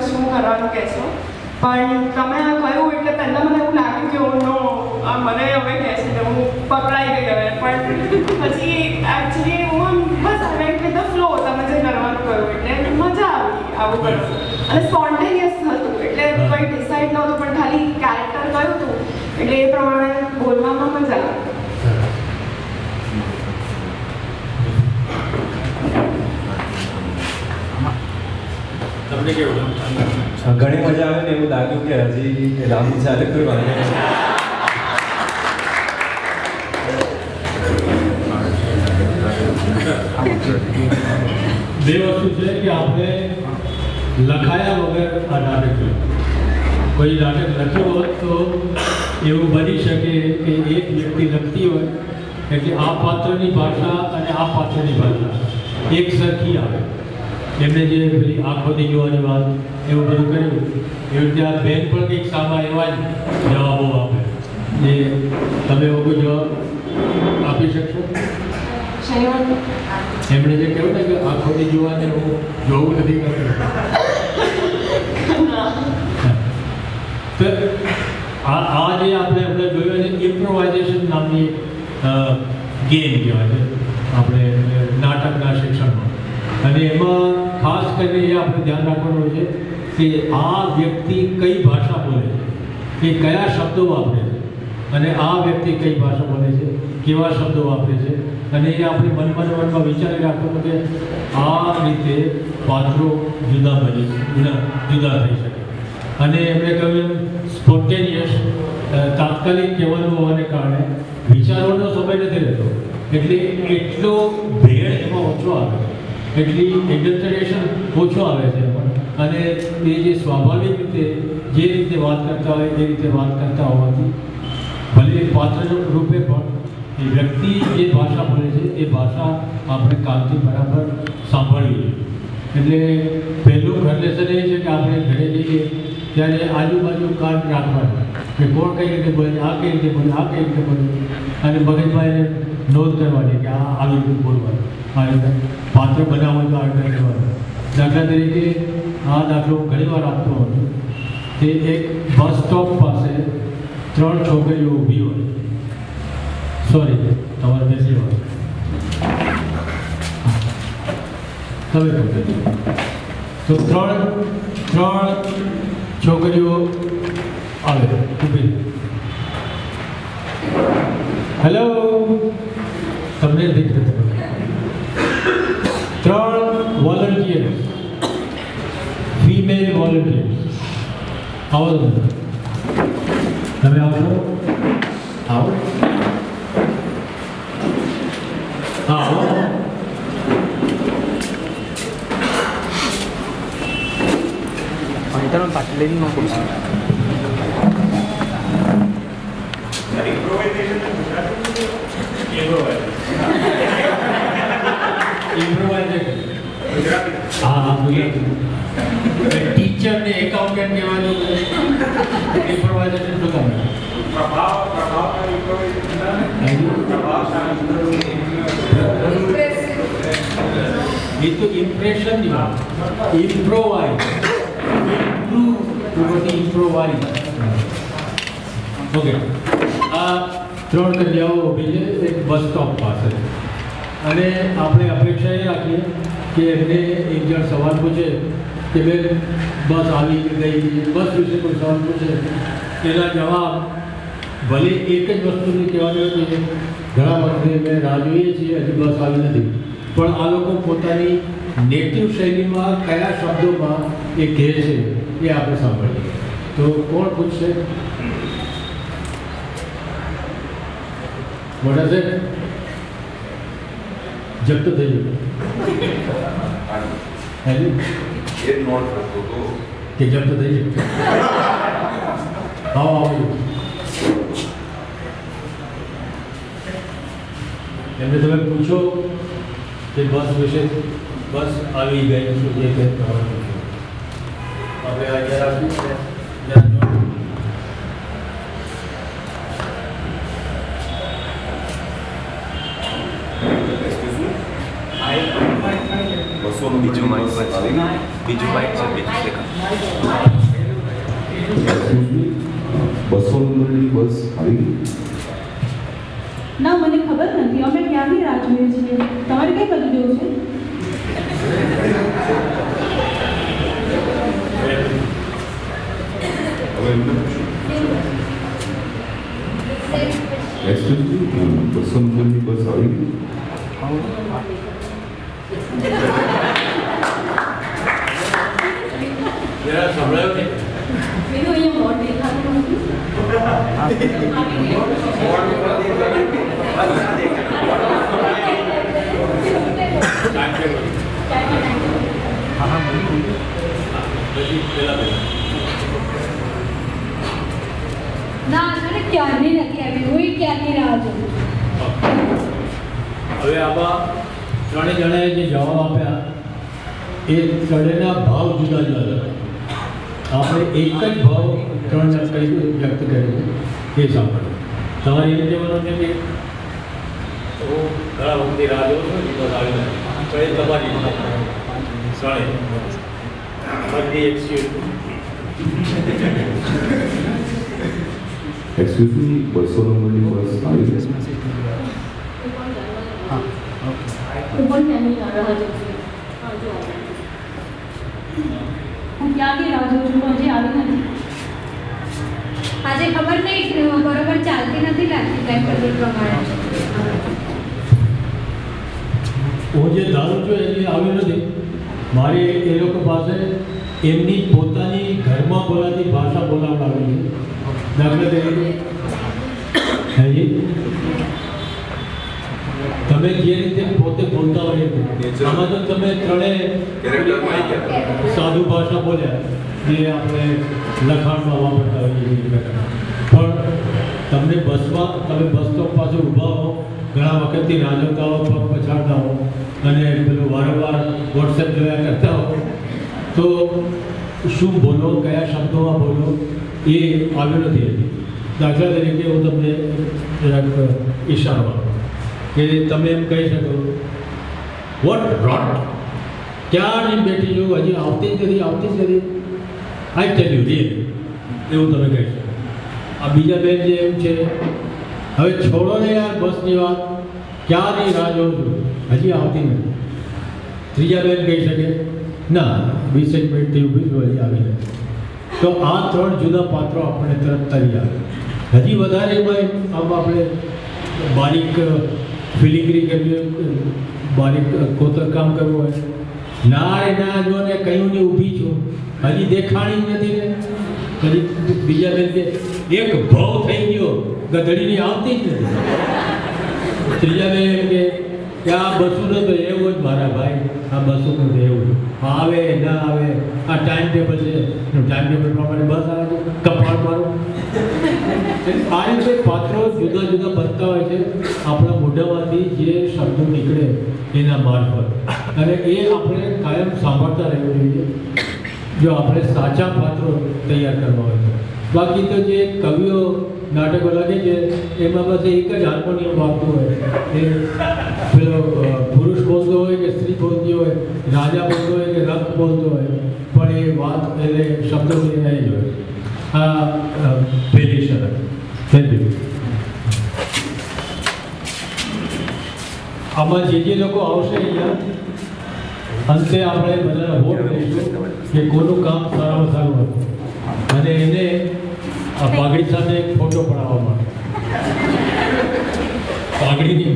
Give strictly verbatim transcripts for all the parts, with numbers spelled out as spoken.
શું કરવાનું કહેશો, પણ તમે આ કહ્યું એટલે પહેલાં મને એવું લાગ્યું કે ઓનો આ મને હવે કહેશે કે હું પકડાઈ ગઈ હવે, પણ પછી એકચ્યુઅલી હું બસ I went with the flow. તમે જે કરવાનું કહ્યું એટલે મજા આવી આવું કરવું, અને સ્પોન્ટેનિયસ હતું એટલે કંઈ ડિસાઇડ નહોતું, પણ ખાલી કેરેક્ટર કહ્યું હતું એટલે એ પ્રમાણે બોલવામાં મજા આવી. તમને કેવું? ઘણી મજા આવે ને એવું લાગ્યું કે હજી લાંબી ચાલે કોઈ વાંધો નહીં. બે વસ્તુ છે કે આપણે લખાયા વગર આ નાટક જોયું. કોઈ નાટક લખ્યો હોત તો એવું બની શકે કે એક વ્યક્તિ લખતી હોય એટલે આ પાત્રની ભાષા અને આ પાત્રની ભાષા એક સરખી આવે. એમને જે પેલી આંખોથી જોવાની વાત એવું બધું કર્યું, એવી રીતે આ બેન પણ કંઈક સામા એવા જ જવાબો આપે. જે તમે એવો કોઈ જવાબ આપી શકશો? એમણે જે કહ્યું ને કે આંખોથી જોવાને હું જોવું નથી કરતો, તો આ આ જે આપણે આપણે જોયું છે ઇમ્પ્રોવાઇઝેશન નામની ગેમ કહેવાય છે આપણે નાટકના શિક્ષણમાં. અને એમાં ખાસ કરીને એ આપણે ધ્યાન રાખવાનું છે કે આ વ્યક્તિ કઈ ભાષા બોલે છે, એ કયા શબ્દો વાપરે છે, અને આ વ્યક્તિ કઈ ભાષા બોલે છે, કેવા શબ્દો વાપરે છે, અને એ આપણે મનમાં મનમાં વિચારી રાખવાનું કે આ રીતે પાત્રો જુદા બની જુદા જુદા થઈ શકે. અને એમણે કહ્યું એમ સ્પોન્ટેનિયસ તાત્કાલિક કહેવાનું હોવાને કારણે વિચારોનો સમય નથી રહેતો, એટલે એટલો ભેળ એમાં ઓછો આવે, એટલી એક્ઝેજરેશન ઓછો આવે છે. અને એ જે સ્વાભાવિક રીતે જે રીતે વાત કરતા હોય એ રીતે વાત કરતા હોવાથી ભલે પાત્ર રૂપે પણ એ વ્યક્તિ જે ભાષા બોલે છે એ ભાષા આપણે કામથી બરાબર સાંભળવી. એટલે પહેલું ઘરલેસન એ છે કે આપણે ઘરે જઈએ ત્યારે આજુબાજુ કાન રાખવાના કે કોણ કઈ રીતે બોલે, આ કઈ રીતે બોલે, આ કઈ રીતે બોલે, અને મગજમાં એને નોંધ કરવાની કે આ આવી રીતે બોલવાનું, આ રીતે પાત્ર બનાવવું તો આ રીતે કરવાનું. દાખલા તરીકે આ દાખલો ઘણી વાર આપતો હતો કે એક બસ સ્ટોપ પાસે ત્રણ છોકરીઓ ઊભી હોય, સોરી તમારે બેસી હોય, તમે તો ત્રણ ત્રણ છોકરીઓ આવે ઊભી. હેલો, તમને દેખાતું ત્રણ વોલન્ટિયર્સ, ફિમેલ વોલન્ટિયર્સ. આવો તમે આવશો? આવો આવો. Ahorita પાટલી માં પૂછો. ટીચર ને એકાઉન્ટન્ટ કહેવાનું ઇમ્પ્રોવાઇઝેશન શું કામ? પ્રભાવ પ્રભાવ એ તો impression improvise improve toward improvise. Okay, આ ત્રણ કન્યાઓ ઊભી છે એક બસ સ્ટોપ પાસે, અને આપણે અપેક્ષા એ રાખીએ કે એમને એક જણ સવાલ પૂછે કે બેન બસ આવી ગઈ, બસ વિશે કોઈ સવાલ પૂછે, એના જવાબ ભલે એક જ વસ્તુની કહેવાની હોય કે ઘણા વખતે મેં રાહ જોઈએ છીએ હજી બસ આવી નથી, પણ આ લોકો પોતાની નેટિવ શૈલીમાં કયા શબ્દોમાં એ કહે છે એ આપણે સાંભળીએ. તો કોણ પૂછશે? મોટા છે જપ્ત થઈ ગયું કે જપ્ત થઈ ગયું. આવો આવો, એમને તમે પૂછો કે બસ વિશે, બસ આવી ગઈ શું જે કંઈ પૂછો. આપણે આ જરા બસો બસોનું બીજું માઇક બીજું માઇક છે બીજું સેકન્ડ બસો નંબરની બસ આવી ગઈ? ના, મને ખબર નથી. અમે ક્યાંની રાહ જોઈએ છીએ. તમારે કઈ બાજુ જવું છે? હવે એમને પૂછું. એક્સક્યુઝ મી, બસો નંબરની બસ આવી ગઈ? જરા સંભળાયો ને? મેં અહીંયા બોર્ડ દેખાતું નથી. ના, અરે ક્યારની નથી આવી. હું ક્યારની રાહ જોઉં. હવે આમાં ત્રણેય જણાએ જે જવાબ આપ્યા એ ત્રણેયના ભાવ જુદા જુદા હતા. આપણે એક જ ભાવ ત્રણ જણ કઈ વ્યક્ત કરીએ એ સાંભળો. તમારે એમ કહેવાનું છે કે હું ઘણા વખતની રાહ જોઉં છું, બસ આવી નથી. તો એ તમારી ત્રણેય બધી એક્સક્યુઝ એક્સક્યુઝ મી, બસો નંબરની બસ આવી ગઈ? હું પણ ક્યાંની રાહ જોઉં છું. હું ક્યાંની રાહ જોઉં છું, હજી આવી નથી. આજે ખબર નહીં બરોબર ચાલતી નથી લાગતી ટાઈમ ટેબલ પ્રમાણે. હું જે ધારું છું એની આવી નથી. મારે એ લોકો પાસે એમની પોતાની ઘરમાં બોલાતી ભાષા બોલાવડાવી છે. દાખલા તરીકે હેજી તમે જે રીતે પોતે બોલતા હોય આમાં તો તમે ત્રણેય સાધુ ભાષા બોલ્યા જે આપણે લખાણમાં વાપરતા હોઈએ પણ તમને બસમાં તમે બસ સ્ટોપ પાસે ઊભા હો, ઘણા વખતથી રાહ જોતા હો, પગ પછાડતા હો અને પેલું વારંવાર વોટ્સએપ જોયા કરતા હો તો શું બોલો, કયા શબ્દોમાં બોલો એ આવ્યું નથી હજી. દાખલા તરીકે હું તમને જરાક ઈશારો આપું કે તમે એમ કહી શકો વોટ રોટ, ક્યાંની બેઠી છું, હજી આવતી જ નથી આવતી જ નથી. આઈ ટેલ યુ રિયલ એવું તમે કહી શકો. આ બીજા બેન જે એમ છે હવે છોડો ને યાર બસની વાત, ક્યાંની રાહ જોઉં છું, હજી આવતી નથી. ત્રીજા બેન કહી શકે ના વીસેક મિનિટથી ઊભી છું, હજી આવી નથી. તો આ ત્રણ જુદા પાત્રો આપણે તરત તરી આવે. હજી વધારે એમાં આમ આપણે બારીક ફિલિગ્રી કરવી હોય, બારીક કોતરકામ કરવું હોય, ના રે ના જો ને કહ્યું ને ઊભી છું, હજી દેખાણી નથી ને. પછી બીજા બેન કે એક ભાવ થઈ ગયો, ગધડીની આવતી જ નથી. ત્રીજા બેન કે આ બસું ન તો એવું જ મારા ભાઈ, આ બસું ન તો એવું આવે ના આવે, આ ટાઈમ ટેબલ છે, ટાઈમ ટેબલ પ્રમાણે બસ આવે છે, કપાળ મારો. આ રીતે પાત્રો જુદા જુદા બનતા હોય છે આપણા મોઢામાંથી જે શબ્દો નીકળે એના મારફત, અને એ આપણે કાયમ સાંભળતા રહેવું જોઈએ જો આપણે સાચા પાત્રો તૈયાર કરવા હોય તો. બાકી તો જે કવિઓ નાટકો લખે છે એમાં બસ એક જ હાર્મોનિયમ વાગતું હોય, એ પેલો પુરુષ બોલતો હોય કે સ્ત્રી બોલતી હોય, રાજા બોલતો હોય કે રંગ બોલતો હોય, પણ એ વાત એટલે શબ્દો નહીં જ હોય. આ પહેલી શરત. Thank you. આમાં જે જે લોકો આવશે અહીંયા અંતે આપણે બધાને વોટ લઈશું કે કોનું કામ સારામાં સારું હતું અને એને આ પાઘડી સાથે એક ફોટો પડાવવા માટે. પાઘડી નહીં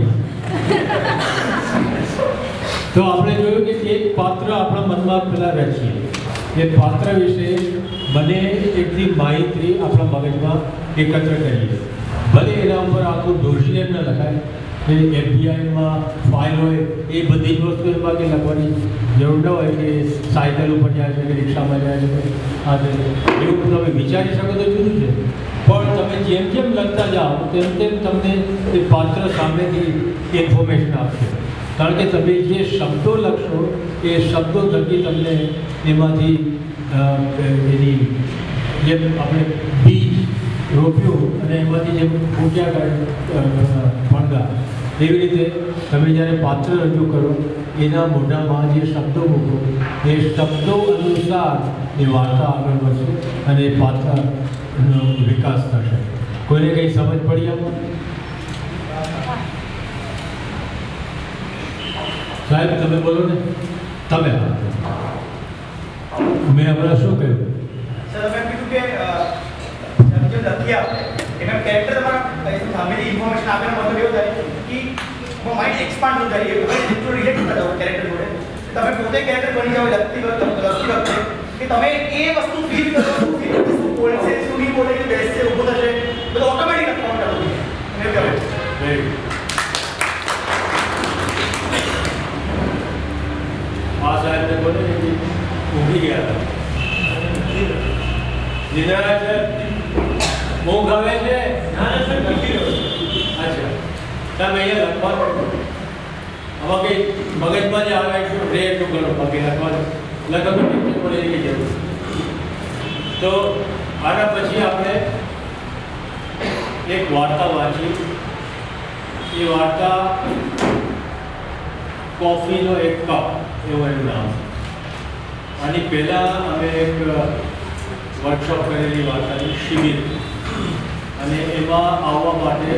તો આપણે જોયું કે એક પાત્ર આપણા મનમાં પેલા રચીએ, એ પાત્ર વિશે બને એટલી માહિતી આપણા મગજમાં એકત્ર કરીએ. ભલે એના ઉપર આખું ડોસિયર ન લખાય, એ એફબીઆઈમાં ફાઇલ હોય એ બધી જ વસ્તુ એમાં કે લખવાની જરૂર ન હોય કે સાયકલ ઉપર જાય છે કે રિક્ષામાં જાય છે આ એવું તમે વિચારી શકો તો જુદું છે, પણ તમે જેમ જેમ લખતા જાઓ તેમ તેમ તમને એ પાત્ર સામેથી ઇન્ફોર્મેશન આપશે. કારણ કે તમે જે શબ્દો લખશો એ શબ્દો થકી તમને એમાંથી એની જેમ આપણે બીજ રોપ્યું અને એમાંથી જેમ ફૂટ્યા કરે ફણગા એવી રીતે તમે જ્યારે પાત્ર રજૂ કરો એના મોઢામાં જે શબ્દો મૂકો એ શબ્દો અનુસાર એ વાર્તા આગળ વધશે અને એ પાત્રનો વિકાસ થશે. કોઈને કંઈ સમજ પડી આમાં? સાહેબ તમે બોલો ને. તમે મેં હમણાં શું કહ્યું? સર તમે કીધું કે જે લખી આપે એના કેરેક્ટર તમારા સામેથી ઇન્ફોર્મેશન આપેનો મતલબ એવો થાય કે માઇન્ડ એક્સપાન્ડ થઈ જાય, એ એટલું રિલેટ કરતા હોય કેરેક્ટર જોડે. તમે પોતે કેરેક્ટર બની જાઓ લખતી વખતે લખતી વખતે કે તમે એ વસ્તુ ફીલ કરો, શું ફીલ શું બોલશે, શું નહીં બોલે, કે બેસશે, ઊભો થશે, બધું ઓટોમેટિક લખવાનું ચાલુ થઈ જાય. આ સાહેબને બોલે ઊંઘી ગયા હતા. નિદ્રા છે, ઊંઘ આવે છે. અચ્છા તમે અહીંયા લખવાનું આમાં કંઈ મગજમાં જે આવે એટલું રે એટલું કરો, બાકી લખવાનું લખવાનું ટીચર પડે એની જરૂર. તો આના પછી આપણે એક વાર્તા વાંચી. એ વાર્તા કોફીનો એક કપ એવું એનું નામ. આની પહેલાં અમે એક વર્કશોપ કરેલી વાર્તાની શિબિર, અને એમાં આવવા માટે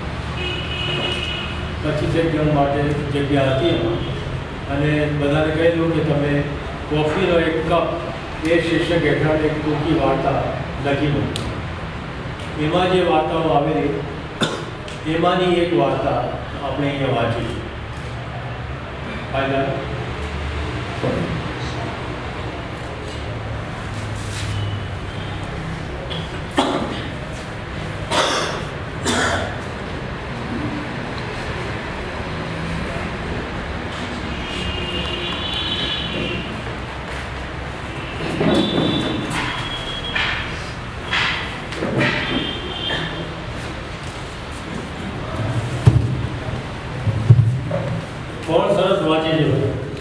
પચીસેક જણ માટે જગ્યા હતી એમાં. અને બધાને કહેલું કે તમે કોફીનો એક કપ એ શીર્ષક હેઠળ એક ટૂંકી વાર્તા લખી દો. એમાં જે વાર્તાઓ આવેલી એમાંની એક વાર્તા આપણે અહીંયા વાંચી. ફાયદા કોણ સરસ વાંચે છે?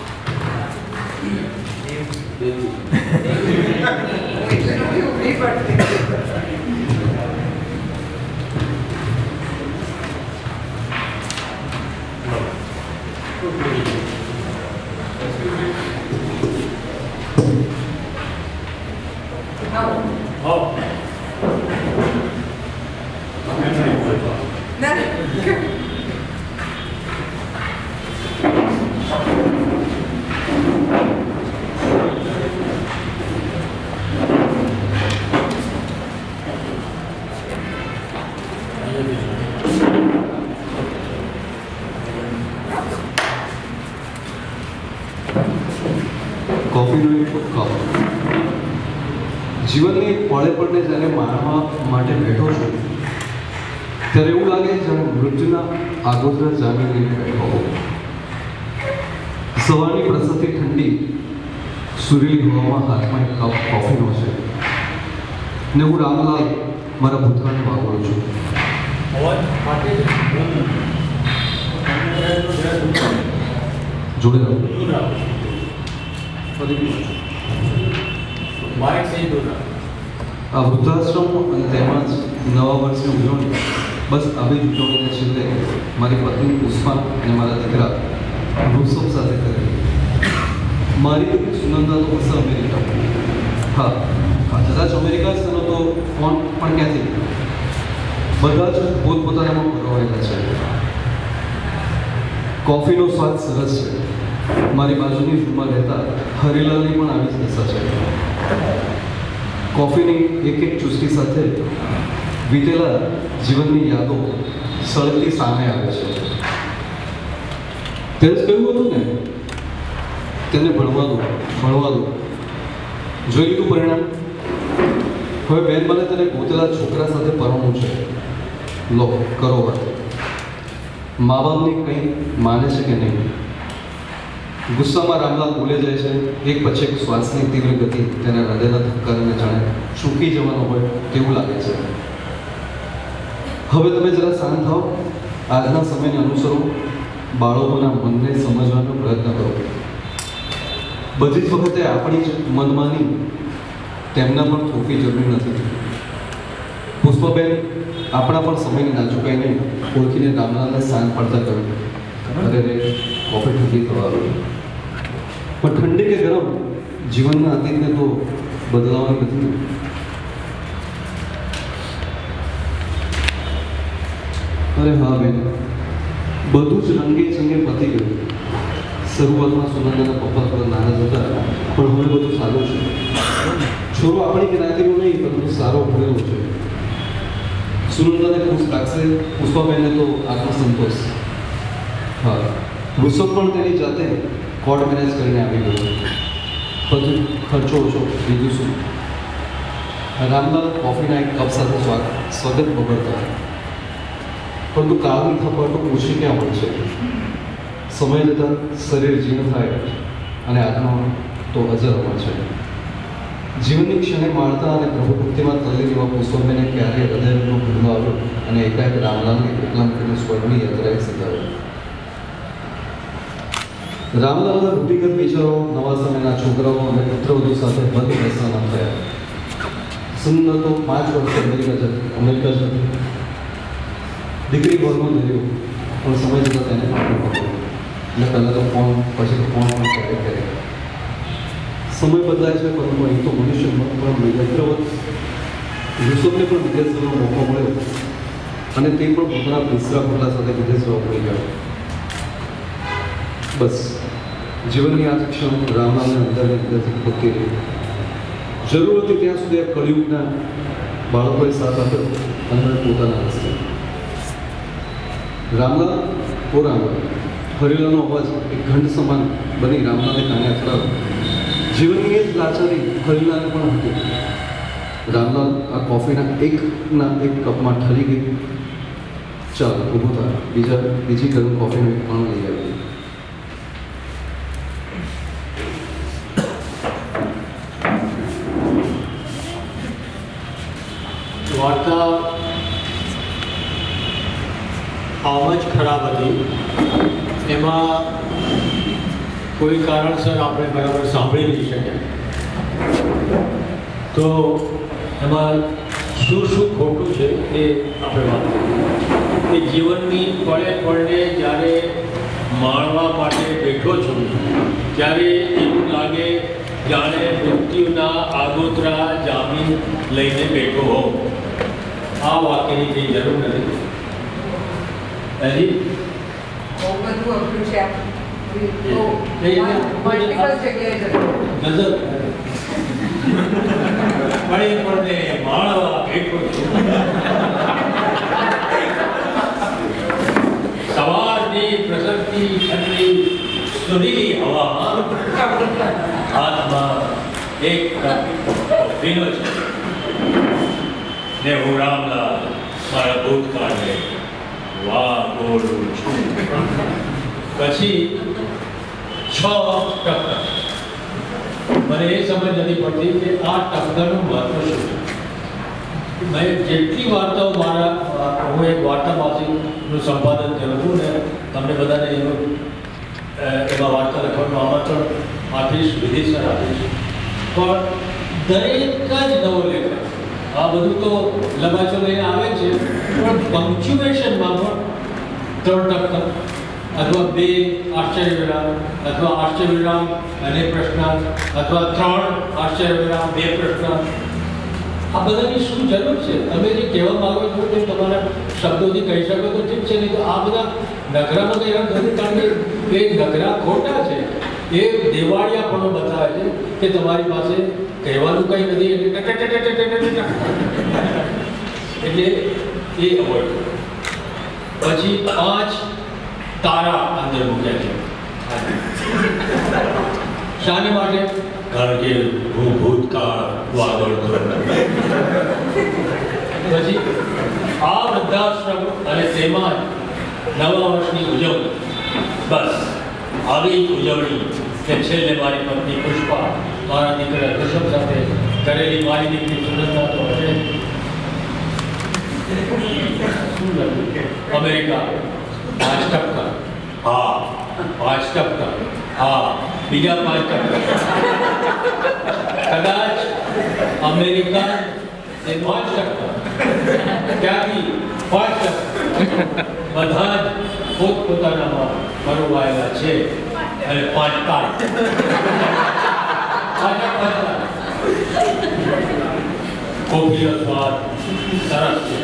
કોફીનો એક કપ. જીવનની પળે પળને જ્યારે માણવા માટે બેઠો છું ત્યારે એવું લાગે જાણે મૃત્યુના આગોતરા જામી લઈને બેઠો હોઉં. સવારની પ્રસરતી ઠંડી સુરેલી હવામાં હાથમાં એક કપ કોફીનો છે ને હું રામલાલ મારા ભૂતકાળને વાપરું છું. જોડે રહું. આ વૃદ્ધાશ્રમ અને તેમજ નવા વર્ષની ઉજવણી, બસ આવી જ ઉજવણીને છેલ્લે મારી પત્ની પુષ્પા અને મારા દીકરા વૃષભ સાથે કરી. મારી દીકરી સુનંદા તો હશે અમેરિકા. હા હા કદાચ અમેરિકા જ તેનો તો ફોન પણ ક્યાંથી. બધા જ પોતપોતાનામાં પરોવાયેલા છે. કોફીનો સ્વાદ સરસ છે. મારી બાજુની રૂમમાં રહેતા હરિલાલની પણ આવી જ દશા છે. કોફીની એક એક ચુસ્કી સાથે વીતેલા જીવનની યાદો સળગતી સામે આવે છે. તે જ કહ્યું હતું ને, તેને ભણવા દો ભણવા દો. જોઈ લીધું પરિણામ. હવે બેન મને તેને ગોતેલા છોકરા સાથે પરણવું છે. લો કરો વાત. મા બાપની કંઈ માને છે કે નહીં? ગુસ્સામાં રામલાલ બોલે જાય છે. એક પછી એક શ્વાસની તીવ્ર ગતિ તેના હૃદયના ધબકારાને જાણે ચૂકી જવાનો હોય તેવું લાગે છે. હવે તમે જરા શાંત થાઓ. આજના સમયને અનુસરો. બાળકોના મનને સમજવાનો પ્રયત્ન કરો. બધી જ વખતે આપણી જ મનમાની તેમના પણ થોપી જરૂરી નથી. પુષ્પાબેન આપણા પણ સમયની નાચુકાઈને ઓળખીને રામલાલને શાંત પડતા કહ્યું, અરે રે કોફી ઠંડી થવા આવી. પણ ઠંડી કે ગરમ જીવનના અતીતને તો બદલાવાની નથી. અરે હા બેન, બધું જ રંગે ચંગે પતી ગયું. શરૂઆતમાં સુનંદાના પપ્પા થોડા નારાજ હતા, પણ હવે બધું સારું છે. છોરો આપણી જ્ઞાતિનો નહીં પરંતુ સારો ભણેલો છે. સુનંદાને ખુશ લાગશે, પુષ્પાબેનને તો આત્મસંતોષ. હા, વૃષભ પણ તેની જાતે કોર્ટ મેનેજ કરીને આવી ગયો. બધું ખર્ચો ઓછો, બીજું શું. રામલાલ કોફીના એક કપ સાથે સ્વાગત બગડતા, પરંતુ કાળની થપ્પડ તો ઓછી ક્યાં હોય છે. સમય જતાં શરીર જીર્ણ થાય અને આત્મા તો અજર અમર છે. જીવનની ક્ષણે માણતા અને પ્રભુભક્તિમાં તલ્લીન એવા પુષ્પાબેને ક્યારેય હૃદયનો ભૂલો આવ્યો અને એકાએક રામલાલને એકલા મૂકીને સ્વર્ણની યાત્રાએ સજાવ્યો. રામલાલના રૂઢિગત વિચારો, નવા સમયના છોકરાઓ અને પુત્રવધુ સાથે બંધ બેસવાના થયા. સુંદર તો પાંચ વર્ષે અમેરિકા જતી અમેરિકા જતી દીકરી ઘરમાં ધર્યો, પણ સમય જતાં તેને પાટું પકડ્યું. એટલે પહેલાં તો ફોન, પછી તો ફોન પણ ક્યારેક ક્યારેક. સમય બદલાય છે, પરંતુ અહીં તો મનુષ્ય પણ યંત્રવત. યુસુફને પણ વિદેશ જવાનો મોકો મળ્યો અને તે પણ પોતાના મિશ્રા પગલા સાથે વિદેશ જવા મળી ગયો. બસ જીવનની આ ક્ષણ રામલાલને અંદરને અંદરથી ખોટતી રહી. જરૂર હતી ત્યાં સુધી આ કળિયુગના બાળકોએ સાથ આપ્યો અને પોતાના રસ્તે. રામલાલ ઓ રામલાલ, હરિલાલનો અવાજ એક ઘંટ સમાન બની રામલાલને કાને અથડાવ્યો. જીવનની એ જ લાચારી હરિલાલને પણ હતી. રામલાલ આ કોફીના એકના એક કપમાં ઠરી ગઈ. ચાલ ઊભો થાય, બીજા બીજી ગરમ કોફીનું એક પણ લઈ આવી. વાર્તા આમ જ ખરાબ હતી. એમાં કોઈ કારણસર આપણે બરાબર સાંભળી નહીં શક્યા. તો એમાં શું શું ખોટું છે એ આપણે વાત કરીએ. એ જીવનની પળે પળને જ્યારે માણવા માટે બેઠો છું ત્યારે એવું લાગે જાણે મૃત્યુના આગોતરા જામીન લઈને બેઠો હોઉં. આ વાક્યની કંઈ જરૂર નથી. હજી બહુ બધું અઘરું છે. માણવા બેઠો છું. સવારની પ્રસરતી ઠંડી સુરીલી હવામાં હાથમાં એક કપ કોફીનો છે ને હું રામલાલ મારા ભૂતકાળને વાહ બોલું છું. પછી છ ટક્કર. મને એ સમજ નથી પડતી કે આ ટક્કરનું મહત્વ શું છે. મેં જેટલી વાર્તાઓ મારા હું એક વાર્તાવાસીનું સંપાદન કર્યું હતું ને તમને બધાને એનું એમાં વાર્તા લખવાનું આમંત્રણ આપીશ, વિધિસર આપીશ. પણ દરેક જ નવો લેખક આ બધું તો લબાચો લઈને આવે છે, પણ પંક્ચ્યુએશનમાં પણ ત્રણ ટક્કર અથવા બે આશ્ચર્ય વિરામ અથવા આશ્ચર્ય વિરામ અને પ્રશ્ન અથવા ત્રણ આશ્ચર્ય વિરામ બે પ્રશ્ન, આ બધાની શું જરૂર છે? તમે જે કહેવા માંગો છો તે તમારા શબ્દોથી કહી શકો તો ઠીક છે, નહીં તો આ બધા નગરામાં કંઈ રંગ નથી. કારણ કે એ નગરા ખોટા છે. એ દેવાળિયાપણું બતાવે છે કે તમારી પાસે કહેવાનું કંઈ નથી એટલે એ અવોઇડ કરો. પછી પાંચ તારા અંદર મૂક્યા છે. શાને માટે? કારણ કે હું ભૂતકાળ વાદળ તો પછી આ વૃદ્ધાશ્રમ અને તેમાં નવા વર્ષની ઉજવણી. બસ આવી ઉજવણી કે છેલ્લે મારી પત્ની પુષ્પા મારા દીકરા ઋષભ સાથે કરેલી મારી દીકરી સુનંદા તો હશે. અમેરિકા પાંચ ટકા. હા પાંચ ટકા. હા બીજા પાંચ ટકા. કદાચ અમેરિકન એ પાંચ ટકા ત્યાંથી પાંચ ટકા બધા જ પોતપોતાનામાં પરોવાયેલા છે અને પાંચ પાંચ કોફીનો સ્વાદ સરસ છે.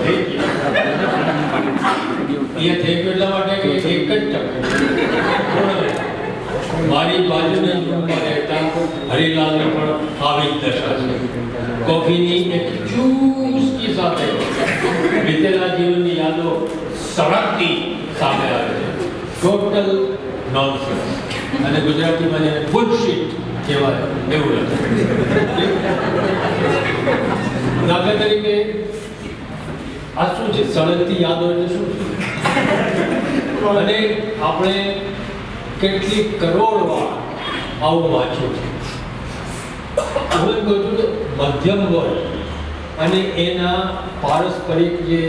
એ થઈ ગયું એટલા માટે કે એક જ ટકા મારી બાજુને રહેતા હરિલાલને પણ આવી જ દશા છે. કોફીની એક ચૂસકી સાથે વીતેલા જીવનની યાદો સળગતી સામે આવે છે. ટોટલ નોનસેન્સ અને ગુજરાતીમાં જેને બુલશીટ કહેવાય એવું લખે. દાખલા તરીકે આ શું છે? સળગતી યાદો એટલે શું છે? અને આપણે કેટલી કરોડ વાર આવું વાંચ્યું છે. હું એમ કહું છું કે મધ્યમ વર્ગ અને એના પારસ્પરિક જે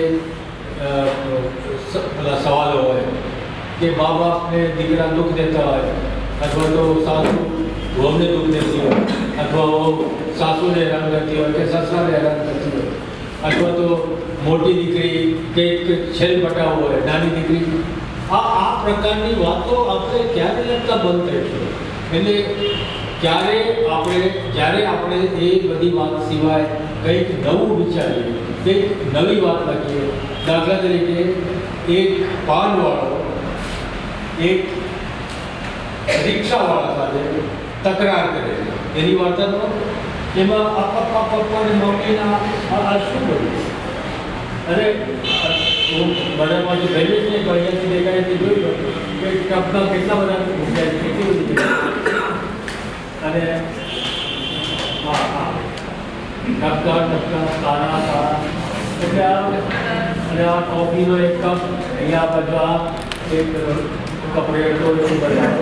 પેલા સવાલો હોય કે મા બાપને દીકરા દુઃખ દેતા હોય અથવા તો સાસુ વહુને દુઃખ દેતી હોય અથવા સાસુને હેરાન કરતી હોય કે સસરાને હેરાન કરતી હોય અથવા તો મોટી દીકરી કંઈક છેલ પટાવવું હોય નાની દીકરી, આ આ પ્રકારની વાતો આપણે ક્યારે લગતા બંધ કરીશું? એટલે ક્યારે આપણે જ્યારે આપણે એ બધી વાત સિવાય કંઈક નવું વિચારીએ, કંઈક નવી વાત લખીએ. દાખલા તરીકે એક પાનવાળો એક રિક્ષાવાળા સાથે તકરાર કરે છે. એની વાર્તામાં એમાં પપ્પા પપ્પાને મમ્મીના આ શું કર્યું? અરે બધામાં જો ગયું છે તો અહીંયાથી દેખાય તે જોઈ લો કે ટપના કેટલા બધા કેટલી બધી અને હા હા ટપકા ટપકા તારા તારા એટલે આ અને આ કોફીનો એક કપ અહીંયા બાજુ આ એક કપડેટો એવું બધા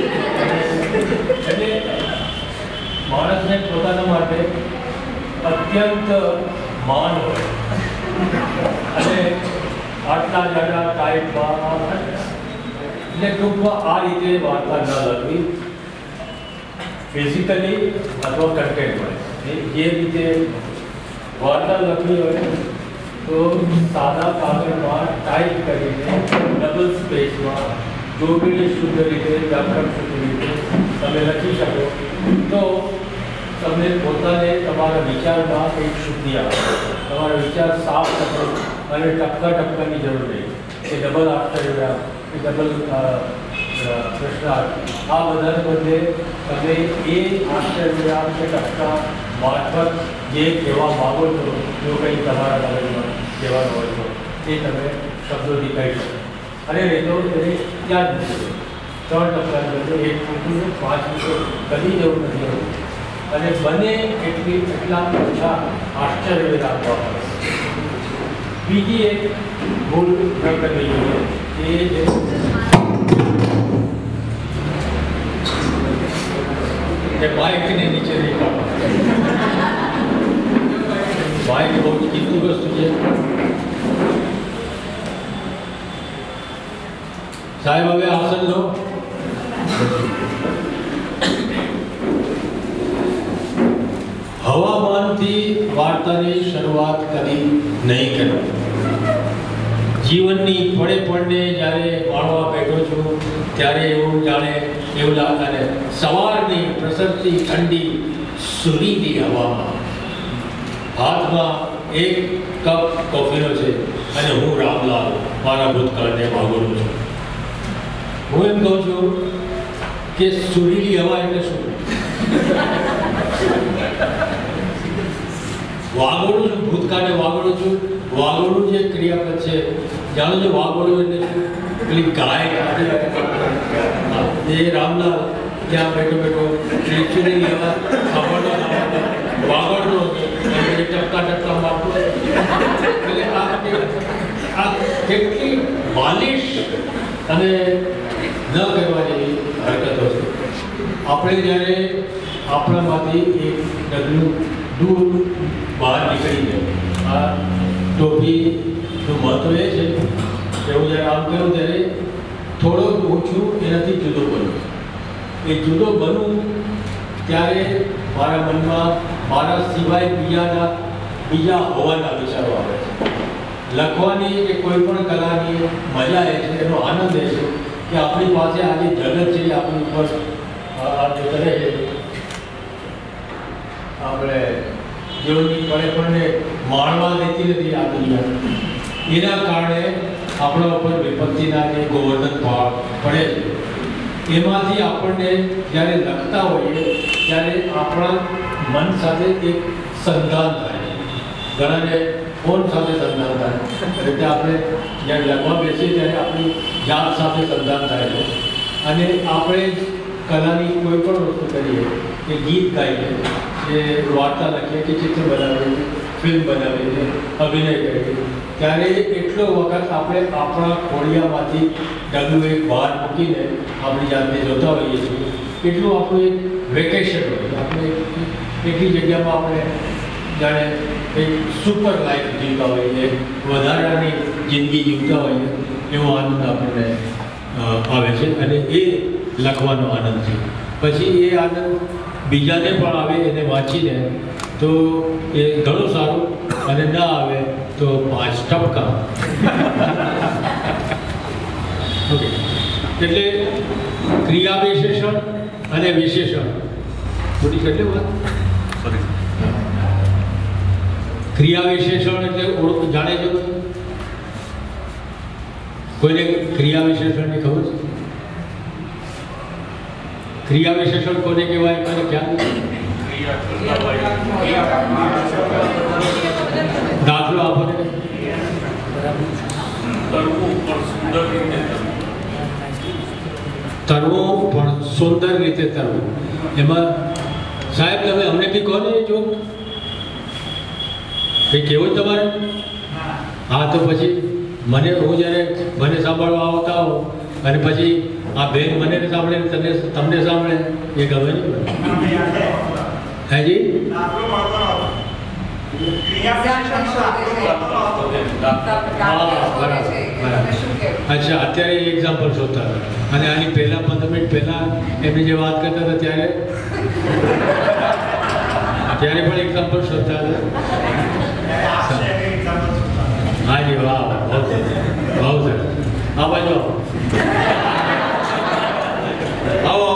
એટલે માણસને પોતાના માટે અત્યંત માન હોય અને આટલા જાડા ટાઈપમાં એટલે ટૂંકમાં આ રીતે વાર્તા ન લખવી, ફિઝિકલી અથવા કન્ટેન્ટ હોય જે રીતે વાર્તા લખવી હોય તો સાદા કાગળમાં ટાઈપ કરીને ડબલ સ્પેસમાં જોડીને શુદ્ધ રીતે વ્યાકરણ શુદ્ધ રીતે તમે લખી શકો તો તમને પોતાને તમારા વિચારમાં કંઈક શુદ્ધિ આવે, તમારા વિચાર સાફ થશે અને ટપકા ટપકાની જરૂર નહીં. એ ડબલ આશ્ચર્ય કે ડબલ પ્રશ્નાર્થ આ બધાને બદલે તમે એ આશ્ચર્ય કે ટપકા મારફત જે કહેવા માગો છો, જો કંઈ તમારા મગજમાં કહેવાનું હોય તો એ તમે શબ્દોથી કહી શકો. અને નહીં તો એને યાદ નથી. ત્રણ ટપકાની બદલે એક પૂછું પાંચ મિનિટ કદી જવું નથી હોતું અને બને એટલી એટલા ઓછા આશ્ચર્ય રાખવા પડે. બીજી એક ભૂલ ન કરવી જોઈએ એ છે કે બાઇકને નીચે નહીં કાઢવા. બાઇક બહુ કિંમતી વસ્તુ છે. સાહેબ હવે આસન લો. હવામાનથી વાર્તાની શરૂઆત કરી નહીં કરવી. જીવનની પડે પડને જ્યારે માણવા બેઠો છું ત્યારે એવું જાણે એવું લાગે સવારની પ્રસરતી ઠંડી સુરીલી હવામાં હાથમાં એક કપ કોફીનો છે અને હું રામલાલ મારા ભૂતકાળને વાગોળું છું. હું એમ કહું છું કે સુરીલી હવા એટલે શું? વાગોળું છું, ભૂતકાળને વાગોળું છું. વાગોળું જે ક્રિયાપદ છે જાણો છો વાગોળું એટલે શું? પેલી ગાય એ રામલાલ ત્યાં બેઠો બેઠો સુરીલી હવા સાંભળતો વાગોળતો હતો ટપકા ટપકા મારતો. એટલે આ આ કેટલી માલિશ અને ન કરવા જેવી હરકતો છે. આપણે જ્યારે આપણામાંથી એક ડગલું દૂર બહાર નીકળી જાય. આ ટોપીનું મહત્વ એ છે કે હું જ્યારે આમ કરું ત્યારે થોડું ઓછું એનાથી જુદો બનું. એ જુદો બનું ત્યારે મારા મનમાં મારા સિવાય બીજાના બીજા હોવાના વિચારો આવે છે. લખવાની કે કોઈ પણ કલાની મજા એ છે, એનો આનંદ એ છે કે આપણી પાસે આ જે જગત છે આપણી ઉપર આ જે કરે છે આપણે જેઓની પળે માણવા દેતી નથી આ દુનિયા, એના કારણે આપણા ઉપર વિપત્તિના કે ગોવર્ધન પડે છે. એમાંથી આપણને જ્યારે લખતા હોઈએ ત્યારે આપણા મન સાથે એક સંધાન થાય છે. ઘણાને ફોન સાથે સંધાન થાય એટલે આપણે જ્યારે લખવા બેસીએ ત્યારે આપણી જાત સાથે સંધાન થાય છે. અને આપણે કલાની કોઈ પણ વસ્તુ કરીએ કે ગીત ગાઈએ કે વાર્તા લખીએ કે ચિત્ર બનાવીએ, ફિલ્મ બનાવીએ, અભિનય કરીએ, ત્યારે એટલો વખત આપણે આપણા ખોડિયામાંથી ડગલું એક બહાર મૂકીને આપણી જાતને જોતા હોઈએ છીએ. એટલું આપણું એક વેકેશન હોય, આપણે એટલી જગ્યામાં આપણે જાણે એક સુપર લાઈફ જીવતા હોઈએ, વધારાની જિંદગી જીવતા હોઈએ એવો આનંદ આપણને આવે છે. અને એ લખવાનો આનંદ છે. પછી એ આનંદ બીજાને પણ આવે એને વાંચીને તો એ ઘણું સારું, અને ના આવે તો પાંચ ટપકા. ઓકે, એટલે ક્રિયા વિશેષણ અને વિશેષણ મોટી કેટલી વાત. સોરી, ક્રિયા વિશેષણ એટલે ઓળખ જાણે છે કોઈને? ક્રિયા વિશેષણની ખબર છે? ક્રિયા વિશેષણ કોને કહેવાય? કોને ખ્યાલ? દાખલો આપો ને. તરવું પણ સુંદર રીતે તરવું. એમાં સાહેબ તમે અમને બી કહો ને એ જો કંઈ કેવું તમારે? હા, તો પછી મને હું જ્યારે મને સાંભળવા આવતા હોઉં અને પછી આ બેન મને સાંભળે તને તમને સાંભળે એ ગમે નહીં. હાજી, અચ્છા, અત્યારે એ એક્ઝામ્પલ શોધતા હતા. અને આની પહેલા પંદર મિનિટ પહેલા એમની જે વાત કરતા હતા ત્યારે ત્યારે પણ એક્ઝામ્પલ શોધતા હતા. હાજી, વાહ, બહુ સરસ, બહુ સરસ. આ બાજુ આવો, આવો,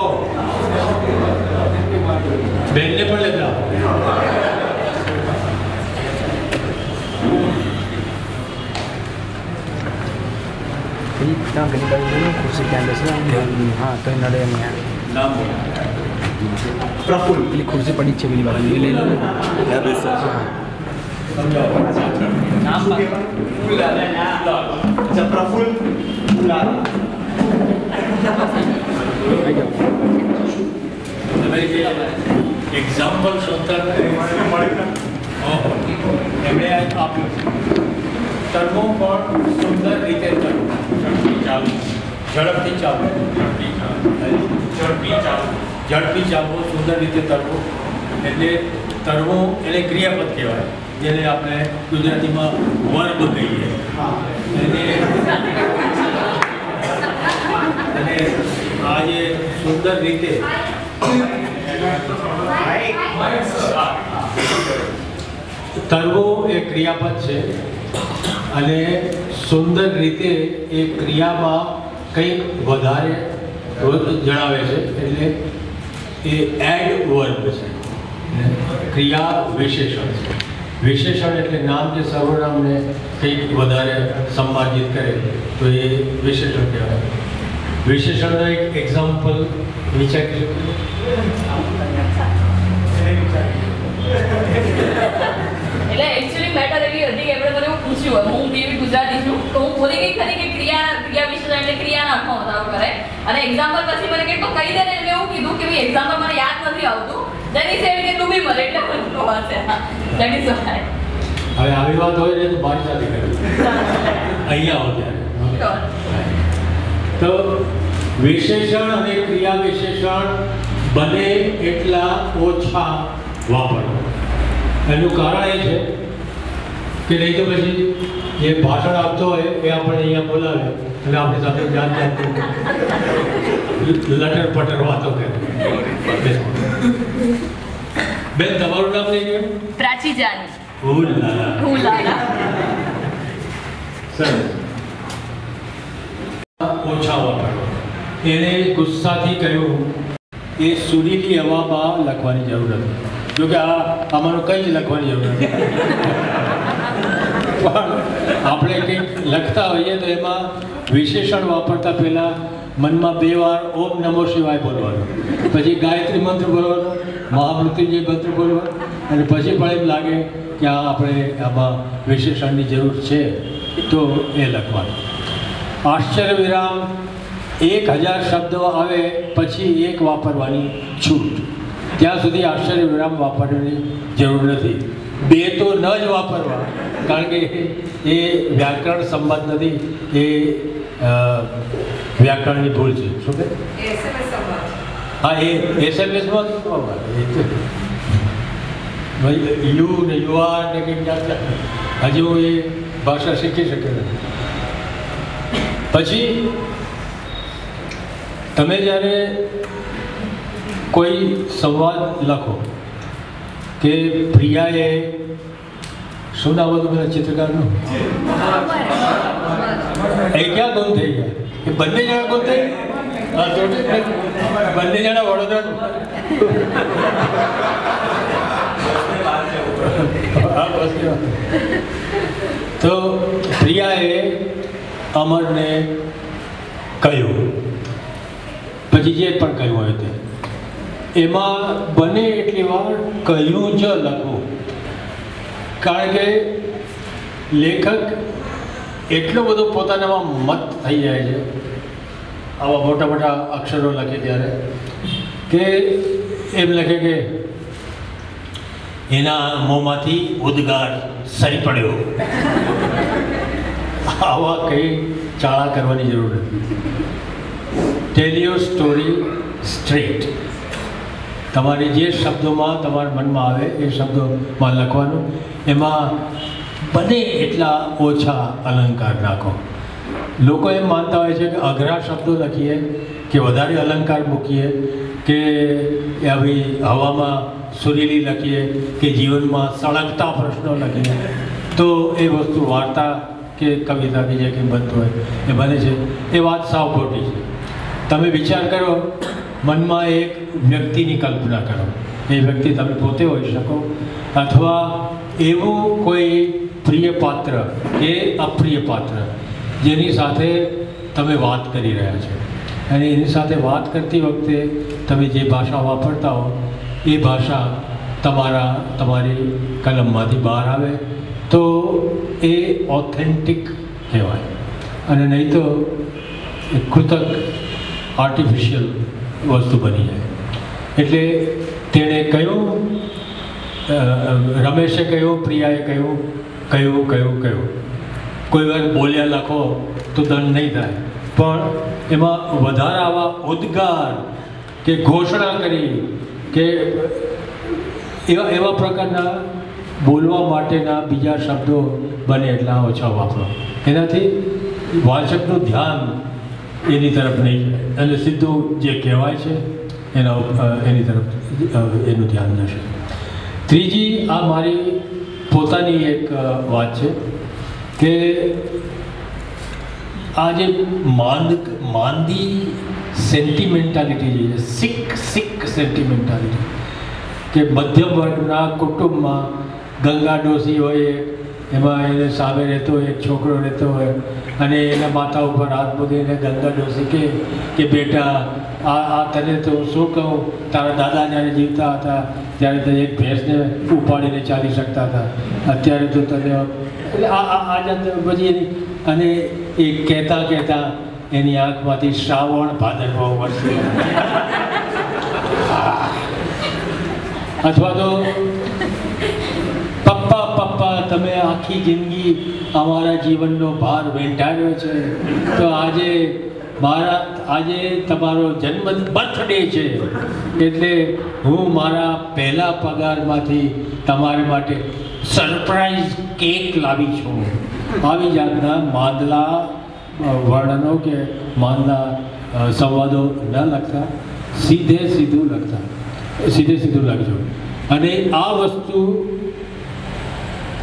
બેનને પણ લેતા આવો. ત્યાં ઘણી બાજુ ખુરશી ત્યાં બેસે. હા, તો નડે નહીં. નામ બોલો. પ્રફુલ્લ. પેલી ખુરશી પડી છે પેલી બાજુ, એ લઈ લો. ત્યાં બેસો. પ્રફુલ્લ એક્ઝામ્પલ શોધતા એમણે આપ્યું તરવું પણ સુંદર રીતે તરવું. ઝડપથી ચાલવું, ઝડપી ચાલવું, ઝડપી ચાલવું, સુંદર રીતે તરવું. એટલે તરવું એને ક્રિયાપદ કહેવાય, જેને આપણે ગુજરાતીમાં વર્બ કહીએ. અને આ જે સુંદર રીતે તરવું એ ક્રિયાપદ છે, અને સુંદર રીતે એ ક્રિયામાં કંઈક વધારે જણાવે છે, એટલે એ એડ વર્બ છે. ક્રિયા વિશેષણ છે. વિશેષણ એટલે નામ કે સર્વનામને કંઈક વધારે સંમાર્જિત કરે તો એ વિશેષણ કહેવાય. વિશેષણનો એક એક્ઝામ્પલ વિચારી એટલે એકચ્યુઅલી મેટર એવી હતી કે એમણે મને એવું પૂછ્યું, હું બેબી ગુજરાતી છું તો હું બોલી ગઈ ખરી કે ક્રિયા ક્રિયા વિશેષણ એટલે ક્રિયાનો અર્થમાં વધારો કરે. અને એક્ઝામ્પલ પછી મને કંઈક કહી દે ને એટલે એવું કીધું કે ભાઈ એક્ઝામ્પલ મને યાદ નથી આવતું. જેની સેડ કે તું બી મળે એટલે મને ખબર છે. That is why. હવે આવી વાત હોય ને તો મારી સાથે કરી અહીંયા આવો ત્યારે. તો વિશેષણ અને ક્રિયા વિશેષણ બને એટલા ઓછા વાપરવા. એનું કારણ એ છે કે નહીં તો પછી જે ભાષણ આપતો હોય એ આપણને અહીંયા બોલાવે અને આપણી સાથે જાત જાતની લટર પટર વાતો કરે. બેન, તમારું નામ લઈ ગયું? પ્રાચી જાની. ઉલાલા ઉલાલા સરસ. ઓછા વાપરો. એણે ગુસ્સાથી કહ્યું એ સુરીલી હવામાં લખવાની જરૂર હતી. જોકે આ આમાંનું કંઈ જ લખવાની જરૂર નથી. પણ આપણે કંઈક લખતા હોઈએ તો એમાં વિશેષણ વાપરતા પહેલાં મનમાં બે વાર ઓમ નમો શિવાય બોલવાનું, પછી ગાયત્રી મંત્ર બોલવાનો, મહામૃત્યુંજય મંત્ર બોલવાનો, અને પછી પણ એમ લાગે કે આ આપણે આમાં વિશેષણની જરૂર છે તો એ લખવાનું. આશ્ચર્ય વિરામ એક હજાર શબ્દો આવે પછી એક વાપરવાની છૂટ. ત્યાં સુધી આશ્ચર્ય વિરામ વાપરવાની જરૂર નથી. બે તો ન જ વાપરવા, કારણ કે એ વ્યાકરણ સંબંધ નથી, એ વ્યાકરણની ભૂલ છે. શું કે હા એ એસએમએસમાં યુ ને યુઆર ને કંઈક હજી હું એ ભાષા શીખી શક્યો નથી. પછી તમે જ્યારે કોઈ સંવાદ લખો કે પ્રિયાએ શું નામ હતું પેલા ચિત્રકારનું એ ક્યાં ગુમ થઈ ગયા? એ બંને જણા ગુમ થઈ બંને જણા વડોદરા. તો પ્રિયાએ અમરને કહ્યું, પછી જે પણ કહ્યું હોય તે એમાં બને એટલી વાર કહ્યું જ લખવું. કારણ કે લેખક એટલો બધો પોતાનામાં મત થઈ જાય છે આવા મોટા મોટા અક્ષરો લખે ત્યારે, કે એમ લખે કે એના મોંમાંથી ઉદ્ગાર સરી પડ્યો. આવા કંઈ ચાળા કરવાની જરૂર નથી. Tell your story straight. તમારે જે શબ્દોમાં તમારા મનમાં આવે એ શબ્દોમાં લખવાનું. એમાં બને એટલા ઓછા અલંકાર નાખો. લોકો એમ માનતા હોય છે કે અઘરા શબ્દો લખીએ કે વધારે અલંકાર મૂકીએ કે આવી હવામાં સુરીલી લખીએ કે જીવનમાં સળગતા પ્રશ્નો લખીએ તો એ વસ્તુ વાર્તા કે કવિતા કે જે કંઈ બનતું હોય એ બને છે. એ વાત સાવ ખોટી છે. તમે વિચાર કરો, મનમાં એક વ્યક્તિની કલ્પના કરો. એ વ્યક્તિ તમે પોતે હોઈ શકો અથવા એવું કોઈ પ્રિય પાત્ર કે અપ્રિય પાત્ર જેની સાથે તમે વાત કરી રહ્યા છો, અને એની સાથે વાત કરતી વખતે તમે જે ભાષા વાપરતા હો એ ભાષા તમારા તમારી કલમમાંથી બહાર આવે તો એ ઓથેન્ટિક કહેવાય, અને નહીં તો કૃતક આર્ટિફિશિયલ વસ્તુ બની જાય. એટલે તેણે કહ્યું, રમેશે કહ્યું, પ્રિયાએ કહ્યું, કહ્યું કહ્યું કહ્યું. કોઈ વાર બોલ્યા લખો તો દંડ નહીં થાય, પણ એમાં વધારે આવા ઉદ્ગાર કે ઘોષણા કરી કે એવા એવા પ્રકારના બોલવા માટેના બીજા શબ્દો બને એટલા ઓછા વાપરો. એનાથી વાચકનું ધ્યાન એની તરફ નહીં જાય અને સીધું જે કહેવાય છે એના એની તરફ એનું ધ્યાન જશે. ત્રીજી આ મારી પોતાની એક વાત છે કે આ જે માંદ માંદી સેન્ટિમેન્ટાલિટી જે છે, સિક સિક સેન્ટિમેન્ટાલિટી, કે મધ્યમ વર્ગના કુટુંબમાં ગંગા ડોસી હોય, એમાં એને સામે રહેતો હોય એક છોકરો રહેતો હોય અને એના માથા ઉપર હાથ મૂકીને ગંગા ડોસી કહે કે બેટા આ આ તને તો શું કહું, તારા દાદા જ્યારે જીવતા હતા ત્યારે તો એક ભેંસને ઉપાડીને ચાલી શકતા હતા, અત્યારે તો તને એટલે આ આ જાત પછી એની અને એ કહેતા કહેતા એની આંખમાંથી શ્રાવણ ભાદરવો વરસે. અથવા તો પપ્પા પપ્પા તમે આખી જિંદગી અમારા જીવનનો ભાર વેંટાળ્યો છે, તો આજે મારા આજે તમારો જન્મ બર્થડે છે એટલે હું મારા પહેલા પગારમાંથી તમારા માટે સરપ્રાઈઝ કેક લાવી છું. આવી જાતના માંદલા વર્ણનો કે માંદલા સંવાદો ન લખતા, સીધે સીધું લખતા, સીધે સીધું લખજો. અને આ વસ્તુ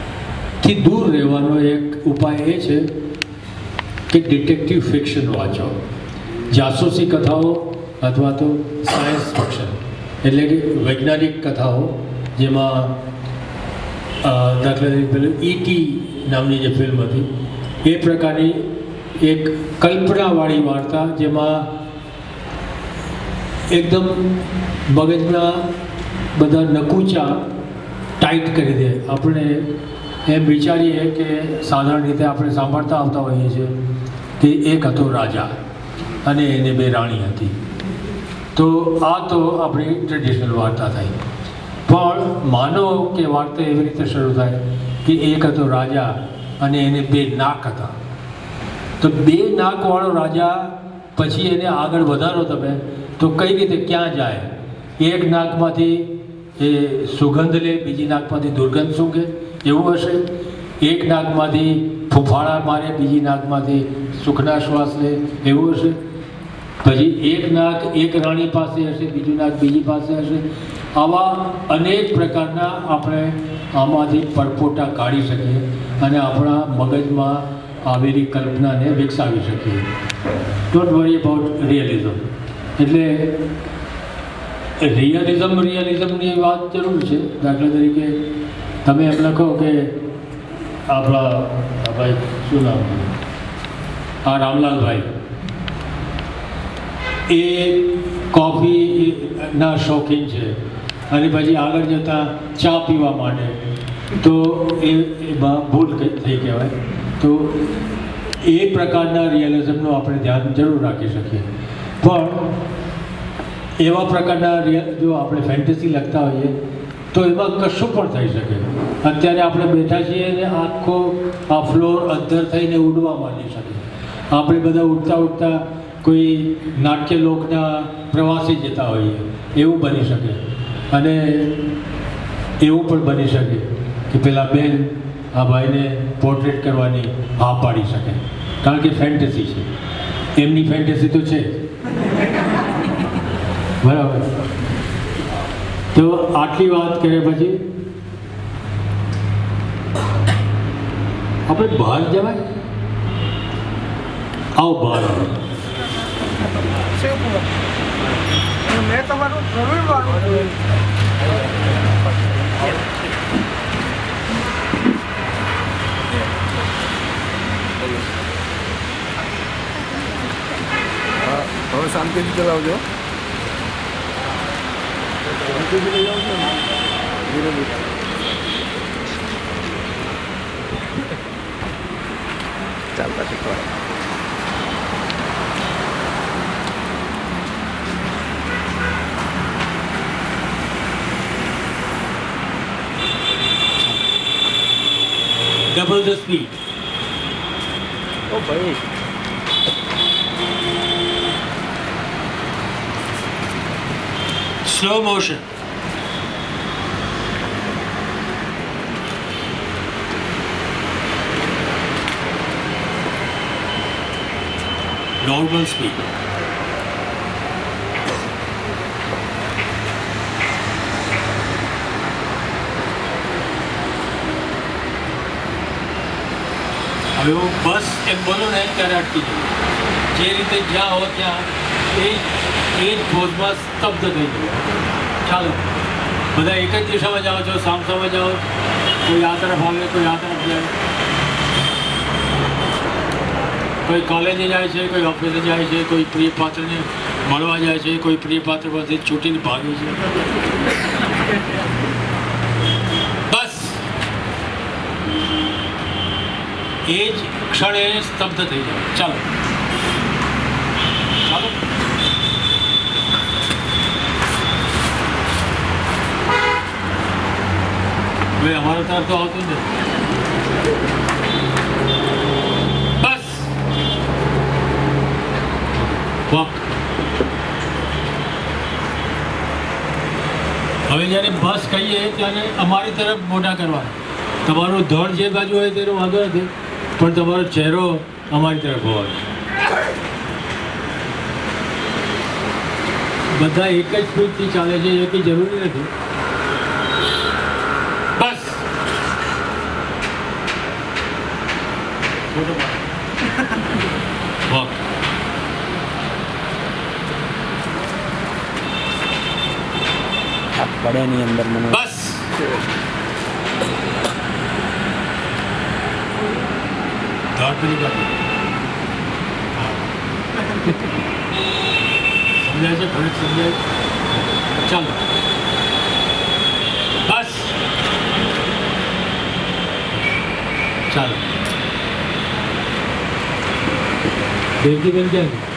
થી દૂર રહેવાનો એક ઉપાય એ છે કે ડિટેક્ટિવ ફિક્શન વાંચો, જાસૂસી કથાઓ અથવા તો સાયન્સ ફિક્શન એટલે કે વૈજ્ઞાનિક કથાઓ, જેમાં દાખલા તરીકે પેલું ઈટી નામની જે ફિલ્મ હતી એ પ્રકારની એક કલ્પનાવાળી વાર્તા, જેમાં એકદમ મગજના બધા નકુચા ટાઈટ કરી દે. આપણે એમ વિચારીએ કે સાધારણ રીતે આપણે સાંભળતા આવતા હોઈએ છીએ કે એક હતો રાજા અને એને બે રાણી હતી. તો આ તો આપણી ટ્રેડિશનલ વાર્તા થઈ. પણ માનો કે વાર્તા એવી રીતે શરૂ થાય કે એક હતો રાજા અને એને બે નાક હતા. તો બે નાકવાળો રાજા પછી એને આગળ વધારો તમે તો કઈ રીતે ક્યાં જાય? એક નાકમાંથી એ સુગંધ લે, બીજી નાકમાંથી દુર્ગંધ સૂંઘે, એવું હશે. એક નાકમાંથી ફૂફાળા મારે, બીજી નાકમાંથી સુખના શ્વાસ લે, એવું હશે. પછી એક નાક એક રાણી પાસે હશે, બીજું નાક બીજી પાસે હશે. આવા અનેક પ્રકારના આપણે આમાંથી પરપોટા કાઢી શકીએ અને આપણા મગજમાં આવેલી કલ્પનાને વિકસાવી શકીએ. Don't worry about realism. એટલે રિયલિઝમ રિયલિઝમની વાત જરૂર છે. દાખલા તરીકે તમે એમ લખો કે આપણા ભાઈ શું નામ આ રામલાલભાઈ એ કોફીના શોખીન છે અને પછી આગળ જતાં ચા પીવા માંડે તો એ એમાં ભૂલ થઈ કહેવાય. તો એ પ્રકારના રિયલિઝમનું આપણે ધ્યાન જરૂર રાખી શકીએ. પણ એવા પ્રકારના જો આપણે ફેન્ટસી લખતા હોઈએ તો એમાં કશું પણ થઈ શકે. અત્યારે આપણે બેઠા છીએ અને આખો આ ફ્લોર અદ્ધર થઈને ઉડવા માંડી શકે. આપણે બધા ઉડતા ઉડતા કોઈ નાટ્ય લોકના પ્રવાસે જતા હોઈએ, એવું બની શકે. અને એવું પણ બની શકે કે પેલા બેન આ ભાઈને પોર્ટ્રેટ કરવાની હા પાડી શકે, કારણ કે ફેન્ટસી છે. એમની ફેન્ટસી તો છે બરાબર. તો આટલી વાત કર્યા પછી આપણે બહાર જવાય. આવો બહાર આવો. મેં તમારું જરૂર માનું. હવે શાંતિથી ચલાવજો. શાંતિથી લઈ આવજો ને ધીરે ધીરે. ચાલતા શીખવા. Double the speed. Oh, भाई. Slow motion. Normal speed. હવે હું બસ એમ બોલું ને ત્યારે અટકી જવું. જે રીતે જ્યાં હો ત્યાં એ એ જ પોઝમાં સ્તબ્ધ થઈ જવું. ચાલો બધા એક જ દિશામાં જાઓ છો, સામસામે જાઓ, કોઈ આ તરફ આવે, કોઈ આ તરફ જાય, કોઈ કોલેજે જાય છે, કોઈ ઓફિસે જાય છે, કોઈ પ્રિય પાત્રને મળવા જાય છે, કોઈ પ્રિય પાત્ર પાસે છૂટીને ભાગે છે. બસ એ જ ક્ષણે સ્તબ્ધ થઈ જાય. ચાલો ચાલો હવે અમારો તરફ તો આવતું જ નથી. બસ વોક. હવે જ્યારે બસ કહીએ ત્યારે અમારી તરફ મોઢા કરવા. તમારું ધડ જે બાજુ હોય તેનો વાંધો નથી, પણ તમારો ચહેરો અમારી તરફ હોવાનો. બધા એક જ સ્પીડથી ચાલે છે એ કંઈ જરૂરી નથી. બસ પડે નહીં અંદર મને બસ દોડ પેલી બાજુ સમજાય છે ઘણી સમજાય ચાલો બસ ચાલો દેવજીબેન ક્યાં છે?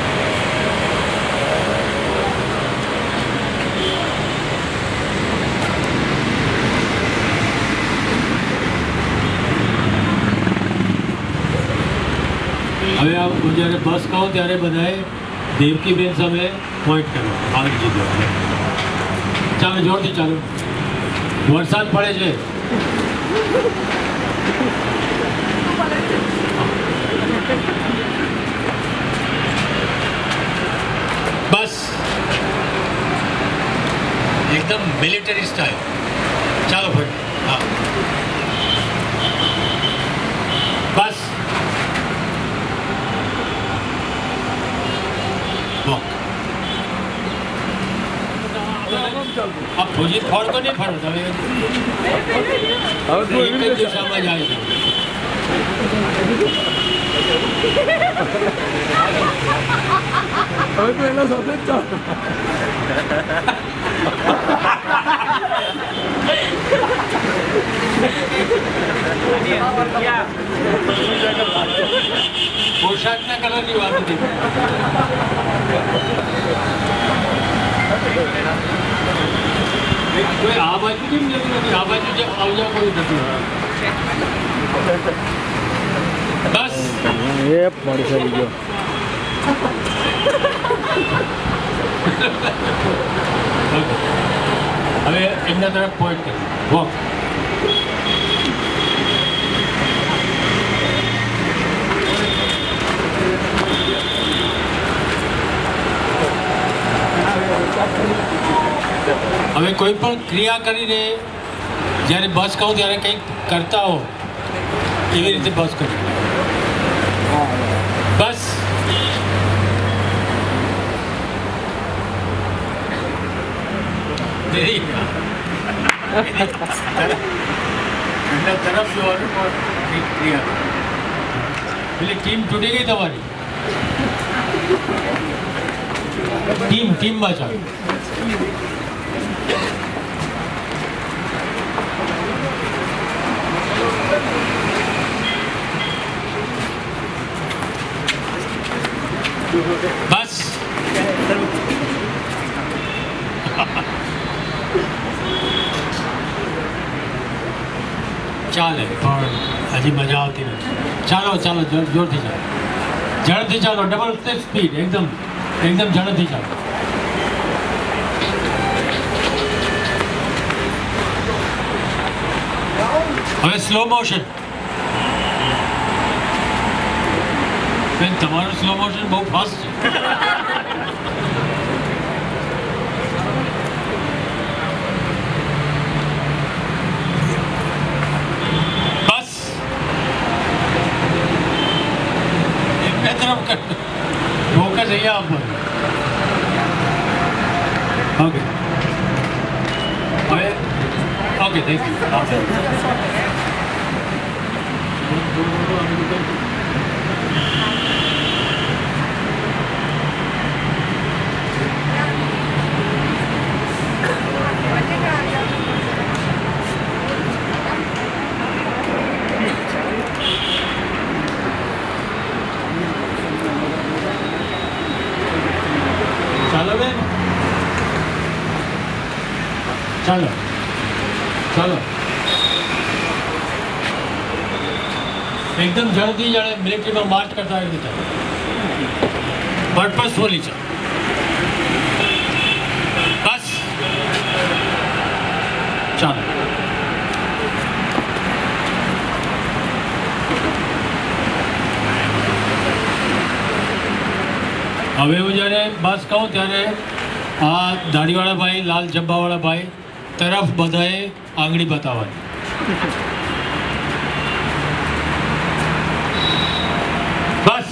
હવે આ હું જ્યારે બસ કહું ત્યારે બધાએ દેવકીબેન સામે પોઈન્ટ કરો આવી જીધો ચાલો જોરથી ચાલો વરસાદ પડે છે બસ એકદમ મિલિટરી સ્ટાઇલ ચાલો ભાઈ હા બસ अब फौजी फौर को नहीं फरो તમે એક જ દિશામાં જાય છે હવે તો એના સાથે જ ચાલ પોશાકના કલરની વાત હતી કોઈ આ બાજુ કેમ જતી નથી આ બાજુ જે આવજા કોઈ નથી બસ એ પડી થઈ ગયો હવે એમના તરફ પોઈન્ટ કરી વોક હવે કોઈ પણ ક્રિયા કરીને જ્યારે બસ કહું ત્યારે કંઈક કરતા હો એવી રીતે બસ કરી બસ તરફ જોવાનું ક્રિયા એટલે ટીમ તૂટી ગઈ તમારી ટીમ ટીમમાં ચાલો બસ ચાલે પણ હજી મજા આવતી નથી ચાલો ચાલો જોરથી ચાલો ઝડપથી ચાલો ડબલ સ્પીડ એકદમ એકદમ ઝડપથી ચાલો હવે સ્લો મોશન બેન તમારું સ્લો મોશન બહુ ફાસ્ટ છે બસ એમને તરફ ફોકસ અહીંયા આપવાનું ઓકે હવે ઓકે થેન્ક યુ ચાલો બેન ચાલો ચાલો એકદમ ઝડપથી જાણે મિલિટરીમાં માર્ચ કરતા આવી રીતે પર્પસફુલી ચાલો બસ ચાલો હવે હું જ્યારે બસ કહું ત્યારે આ દાઢીવાળા ભાઈ લાલ જબ્બાવાળા ભાઈ તરફ બધાએ આંગળી બતાવવાની બસ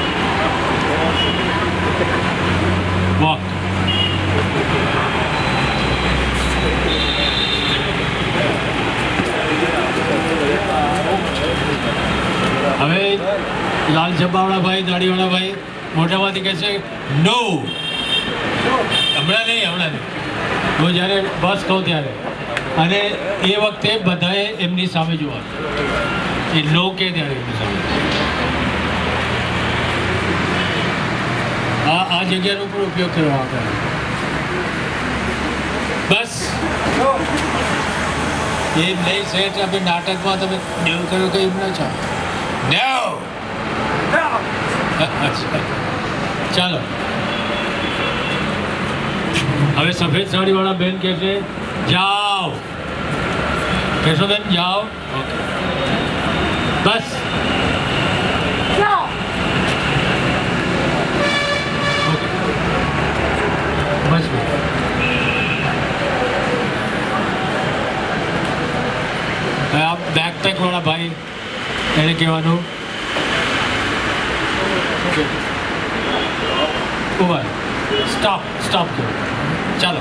વોક સાડીવાળા ભાઈ મોઢામાંથી કહે છે નો, હમણાં નહીં હમણાં નહીં, હું જ્યારે બસ કહું ત્યારે. અને એ વખતે બધાએ એમની સામે જોવાનું, એ નો કે ત્યારે એમની સામે. આ આ જગ્યાનો પણ ઉપયોગ કરવા આપણે બસ એમ નહીં સેટ. આપણે નાટકમાં તમે ડેવ કરો કે એમ ના ચાલો. ચાલો હવે સફેદ સાડીવાળા બેન કહે છે જાઓ, કહેશો બેન જાઓ? ઓકે બસ બસ આ બેકપેક વાળા ભાઈ એને કહેવાનું ઉભા સ્ટોપ સ્ટોપ કરો. ચાલો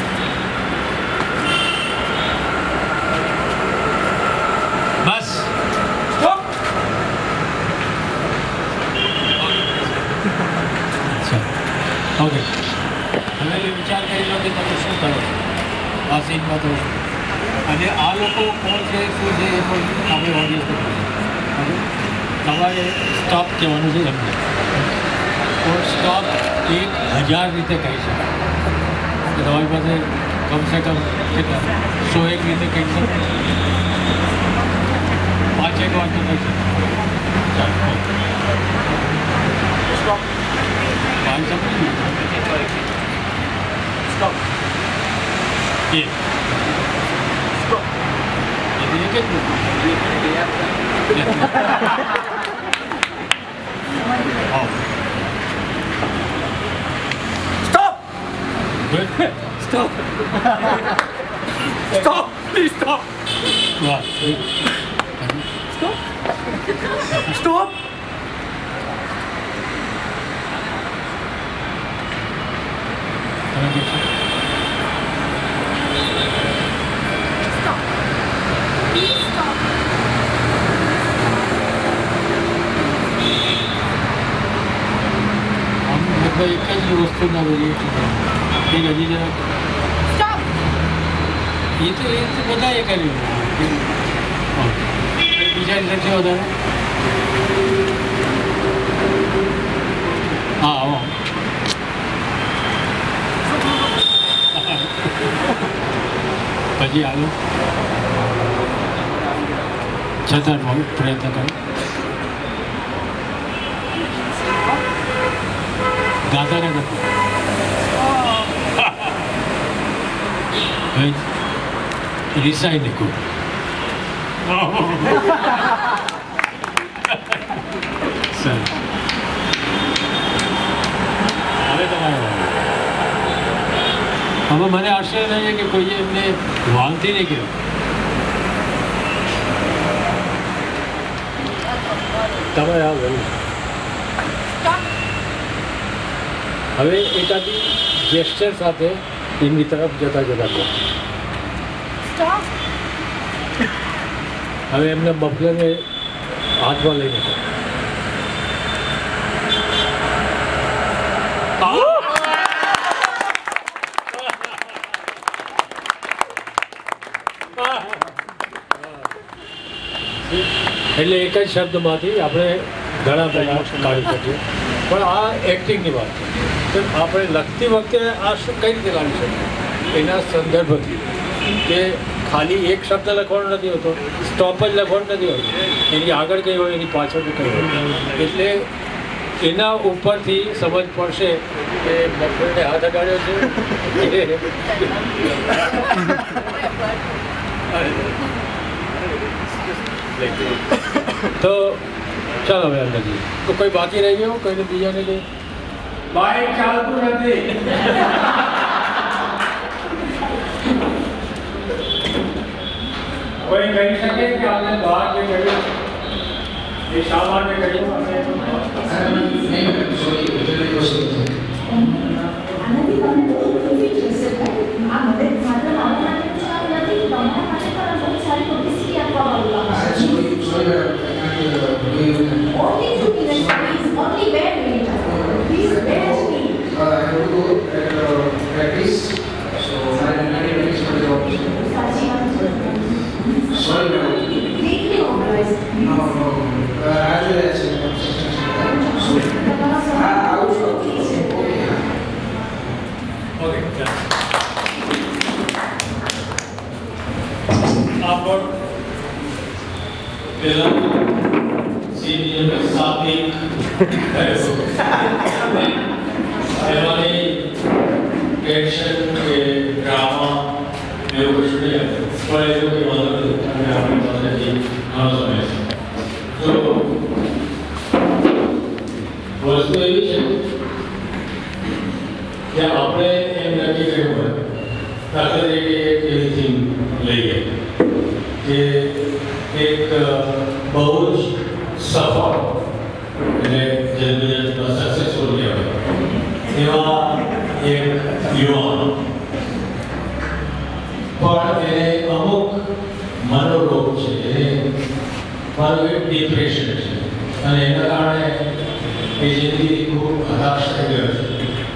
બસ ઓકે. હવે વિચાર કરી લો કે તમે શું કરો આ સીનમાં તો, અને આ લોકો કોણ છે શું છે એ પણ આપણે ઓડિયન્સને તમારે સ્ટોપ કહેવાનું છે એમને. પણ સ્ટોપ એક હજાર રીતે કહી શકાય. તમારી પાસે કમસે કમ કેટલા સો એક રીતે કહી શકો, પાંચ એક વાર તો કહી શકો. સ્ટોપ પાંચ સમજી સ્ટોપ એ સ્ટોપ એક જ Good. Stop. Stop. Please stop. What? Stop. Stop. Stop. Please stop. हम मतलब एक ही वस्तु ना बोलिए ठीक है जी जरा स्टॉप. ये तो ये तो બધા એ કર્યું. બીજા રિઝલ્ટ છે વધારે? હા આવો પછી આવો છતાં પણ પ્રયત્ન કરો. ગાતા ને કરતા રિસાઈ નીકળું. સરસ. હવે તમારે હવે મને આશ્ચર્ય નહીં કે કોઈએ એમને વાલથી નહીં કહ્યું. તમારે આ ગયું. હવે એકાદી જેસ્ચર સાથે એમની તરફ જતા જતા કહો. હવે એમને બફલરને હાથમાં લઈને કહો. એટલે એક જ શબ્દમાંથી આપણે ઘણા બધા કાઢી શકીએ, પણ આ એક્ટિંગની વાત છે. આપણે લખતી વખતે આ શું કઈ રીતે કાઢી શકીએ? એના સંદર્ભથી કે ખાલી એક શબ્દ લખવાનો નથી હોતો, સ્ટોપ જ લખવાનું નથી હોતું, એની આગળ કઈ હોય એની પાછળ કઈ હોય. એટલે એના ઉપરથી સમજ પડશે કે બપોરને હાથ અડાડ્યો છે. તો ચાલો હવે અંદર જઈએ. તો કોઈ બાકી રહી ગયો? કોઈને બીજાને કંઈ બાઈક ચાલતું નથી. કોઈ કહી શકે કે આપણે બહાર જે કર્યું એ શા માટે કર્યું? Only two minutes, please. Only where to go at uh, practice. So my academic is for the option. Sorry, madam. No, no, no. Uh, actually, that's it. Sorry. I, I will show you. Okay, yeah. आपको पहला senior में साथ एक हमारे action के drama में कुछ नहीं है पर ये जो कि मतलब हमें आपने बताया कि हाँ समय तो वस्तु ये भी है क्या आपने एम लगी कहीं पर ताकत एक एक थीम ले गए कि एक बहुत सफल એટલે જન્મદિવસમાં સક્સેસફુલ કહેવાય એવા એક યુવાન પણ એને અમુક મનોરોગ છે એને મારું એક ડિપ્રેશન છે અને એના કારણે એ જિંદગી ખૂબ હતાશ થઈ ગયો છે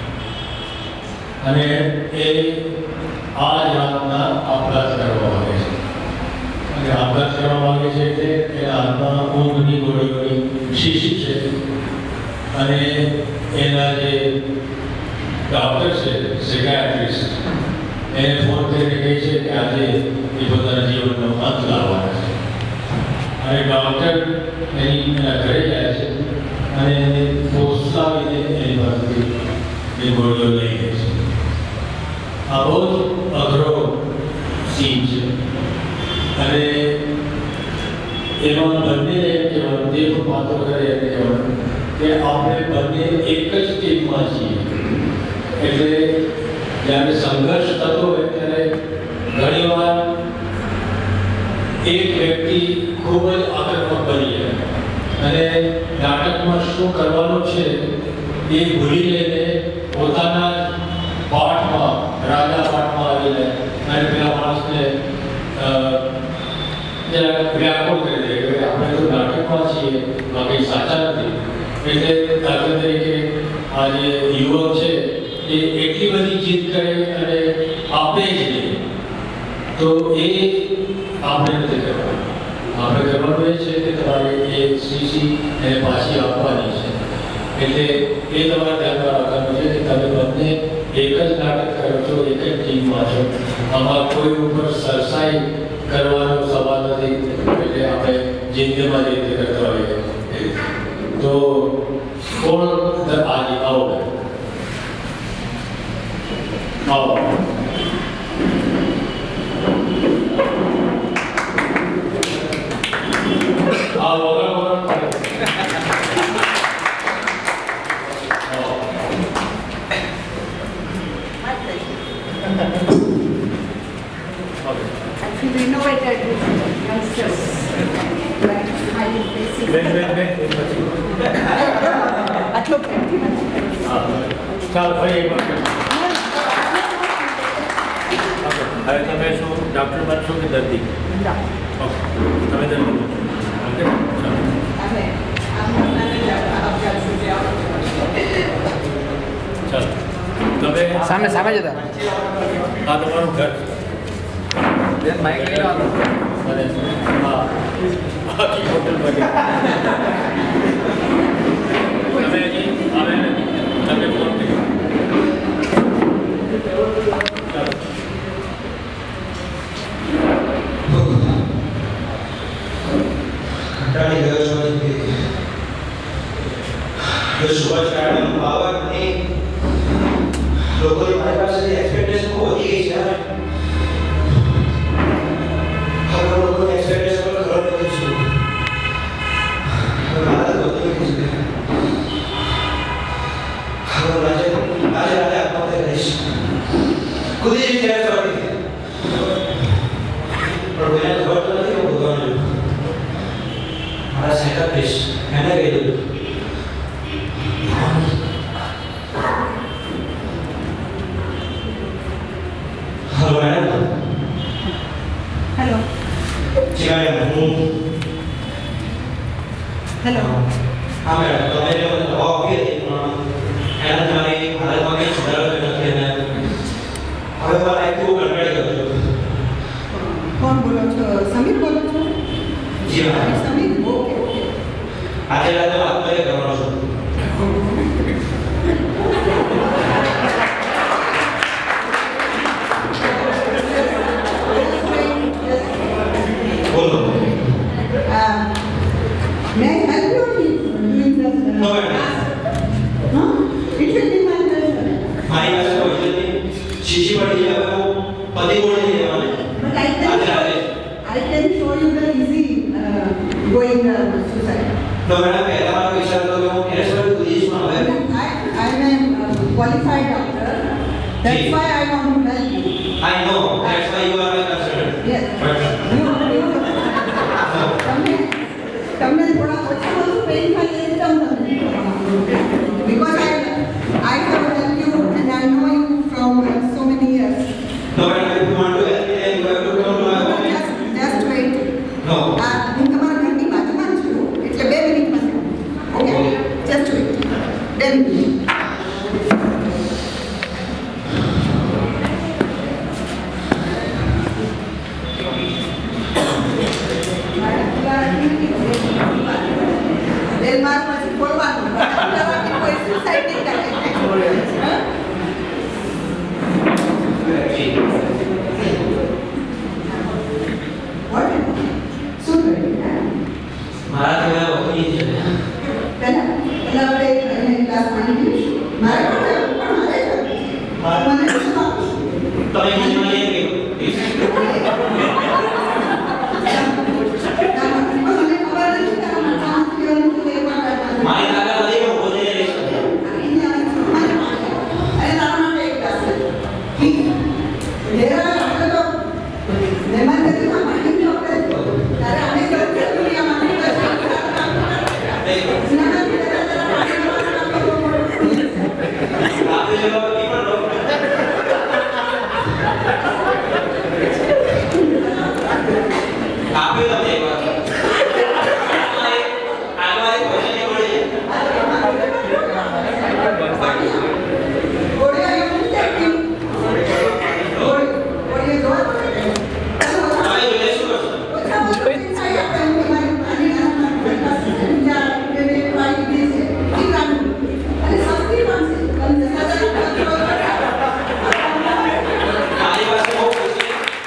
અને એ આ જાતના અપરાધ કરવા માંગે છે અને અપરાધ કરવા માંગે છે એટલે એના હાથમાં ઊંઘની ગોળીઓની શીશી છે અને એના જે ડૉક્ટર છે સાયકાટ્રિસ્ટ એને ફોન કરીને કહે છે કે આજે એ પોતાના જીવનનો અંત લાવવાના છે અને ડૉક્ટર એની એના ઘરે જાય છે અને એને ફોસલાવીને એની પાસેથી એ ગોળીઓ લઈ ગઈ છે આ બહુ જ અઘરો સીન છે અને એમાં બંનેને એમ કહેવાનું જે પણ વાતો કરે એમ કહેવાનું કે આપણે બંને એક જ ટીમમાં છીએ એટલે જ્યારે સંઘર્ષ થતો હોય ત્યારે ઘણીવાર એક વ્યક્તિ ખૂબ જ આક્રમક બની જાય અને નાટકમાં શું કરવાનું છે એ ભૂલી લઈને પોતાના પાઠમાં રાજા પાઠમાં આવી જાય અને પેલા માણસને વ્યાકુળ કરી દે કે આપણે તો નાટકમાં છીએ બાકી સાચા નથી એટલે દાખલા તરીકે આ જે યુવક છે એ એટલી બધી જીદ કરે અને આપે જ નહીં તો એ આપણે નથી કરવાનું આપણે કરવાનું એ છે કે તમારે એ શીશી એને પાછી આપવાની છે એટલે એ તમારે ધ્યાનમાં રાખવાનું છે કે તમે બંને એક જ નાટક કરો છો એક જ ટીમમાં છો આમાં કોઈ ઉપર સરસાઈ કરવાનો સવાલ નથી એટલે આપણે જિંદગીમાં જે રીતે કરતા હોઈએ તો કોણ આજે આવો આવો આ વગર Renovated with youngsters, like highly basic. Ben, ben, ben. Atlo ચાલો ભાઈ એક વાર હવે તમે શું ડૉક્ટર બનશો કે દર્દી ઓકે તમે દર્દી ઓકે ચાલો તમે સામે સામે જતા આ તમારું ઘર બેન માઇક લઈ લો અને હા આખી હોટલ બની તમે હજી આવે નથી તમને ફોન કર્યો ચાલો કંટાળી ગયો છો જો સુભાષ કાળનો પાવર નહીં લોકોની મારી પાસેથી એક્સપેક્ટેશન ખૂબ વધી ગઈ છે હવે લોકોની એક્સપેક્ટેશન પર ખબર નથી શું મારા વધી ગઈ છે હવે આજે આજે આજે આત્મહત્યા કરીશ ખુદી જ વિચાર કરતી પણ મને ખબર તો નથી હું ભગવાન મારા સાયકાટ્રિસ્ટ એને કહી દીધું હેલો મેડમ હેલો જી મેડમ હું હેલો હા મેડમ તમે જે મને દવા આપી હતી પણ એના તમારી હાલતમાં કંઈ સુધારો શીશી પડી જાય હવે હું પતિ બોલી નહીં જવાને But I can, I can show you the easy uh, going uh, suicide. તો મેડમ પહેલા મારો વિચાર હતો કે હું કેરેસ્ટર પોઝિશનમાં હવે I, I'm a uh, qualified doctor. That's why I want to help you. I know, that's why you are my consultant. Yes. But You, you, તમને તમને થોડા ઓછા ઓછું પેન થાય એ તમને because I, I have helped you and I know you from uh, so many years. no, madam, if you want to help me, then you have to come to my office. Just, just wait. No. આ હું તમારા ઘરની બાજુમાં જ છું એટલે બે મિનિટમાં ઓકે જસ્ટ વેઇટ બે મિનિટ રેલમાર્ગ પછી ખોલવાનું કોઈ સુસાઇડ નહીં કરે શું કર્યું મારા થોડા વકીલ છે પહેલા પહેલા આપણે ક્લાસ પાણી પીશું મારે પણ મારે મને શું આપીશ તમે કિચનમાં જઈ ગયો મારી તાકાત નથી હું પોતે જઈશ અરે તારા માટે એક ક્લાસ લેરા આપણે તો મહેમાન તરીકે પાણી પીવો ત્યારે અમે કરતી દુનિયામાં આપે જવાબ નહીં પણ આપે તમને એક વાત આગળ એક ક્વેશ્ચન એ પડે ઓડિયા એવું નથી ઓડિયા જોવા તમે જોડે શું કરશો મારી પાસે બહુ ખુશી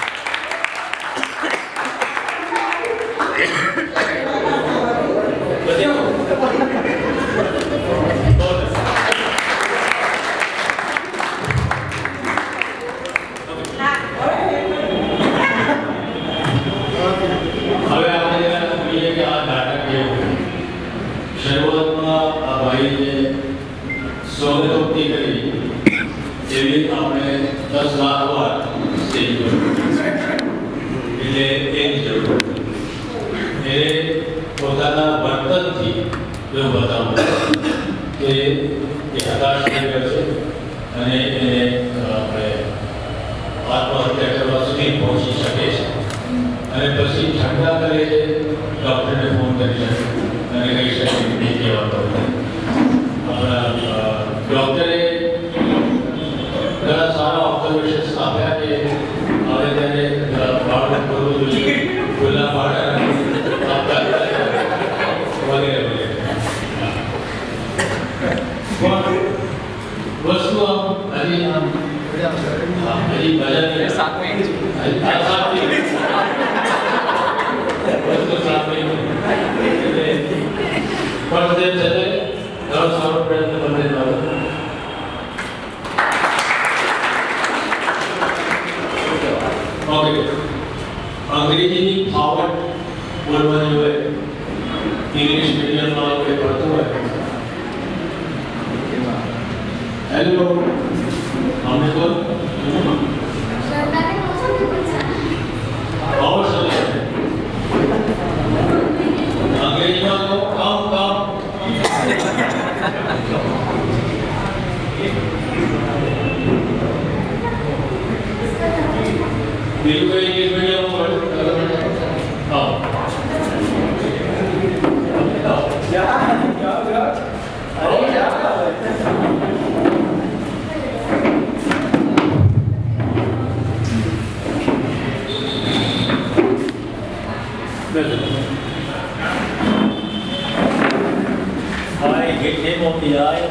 હવે આપણે જોઈએ કે આ નાટક કેવું શરૂઆતમાં આ ભાઈએ સ્વાગતોક્તિ કરી એવી આપણે દસ લાખ વાર સ્ટેજ પર એટલે એની જરૂર એ પોતાના વર્તનથી એવું બતાવવું કે એ હતાશ થઈ ગયો છે અને એને આપણે આત્મહત્યા કરવા સુધી પહોંચી શકે છે અને પછી ઠંડા કરે છે ડૉક્ટરને ફોન કરી શકે અને કહી શકે કે નહીં કહેવાતો આપણા ડૉક્ટરે ઘણા સારા ઓબ્ઝર્વેશન્સ આપ્યા કે હવે તેને બાળક કરવું જોઈએ ખુલ્લા બાળક વગેરે વગેરે વસ્તુ આમ હજી આમ હજી બજારની સાત મિનિટ સાત મિનિટ વસ્તુ સાત મિનિટ એટલે પણ તેમ છતાં ઘણો સારો પ્રયત્ન બંને લાવો ઓકે અંગ્રેજીની ફાવટ બોલવાની હોય ઇંગ્લિશ મીડિયમમાં કોઈ ભણતું હોય હેલો हमने तो बहुत सरल है अंग्रेजी में तो काम काम बिल्कुल इंग्लिश मीडियम में हाँ क्या क्या क्या I hit him on the eye.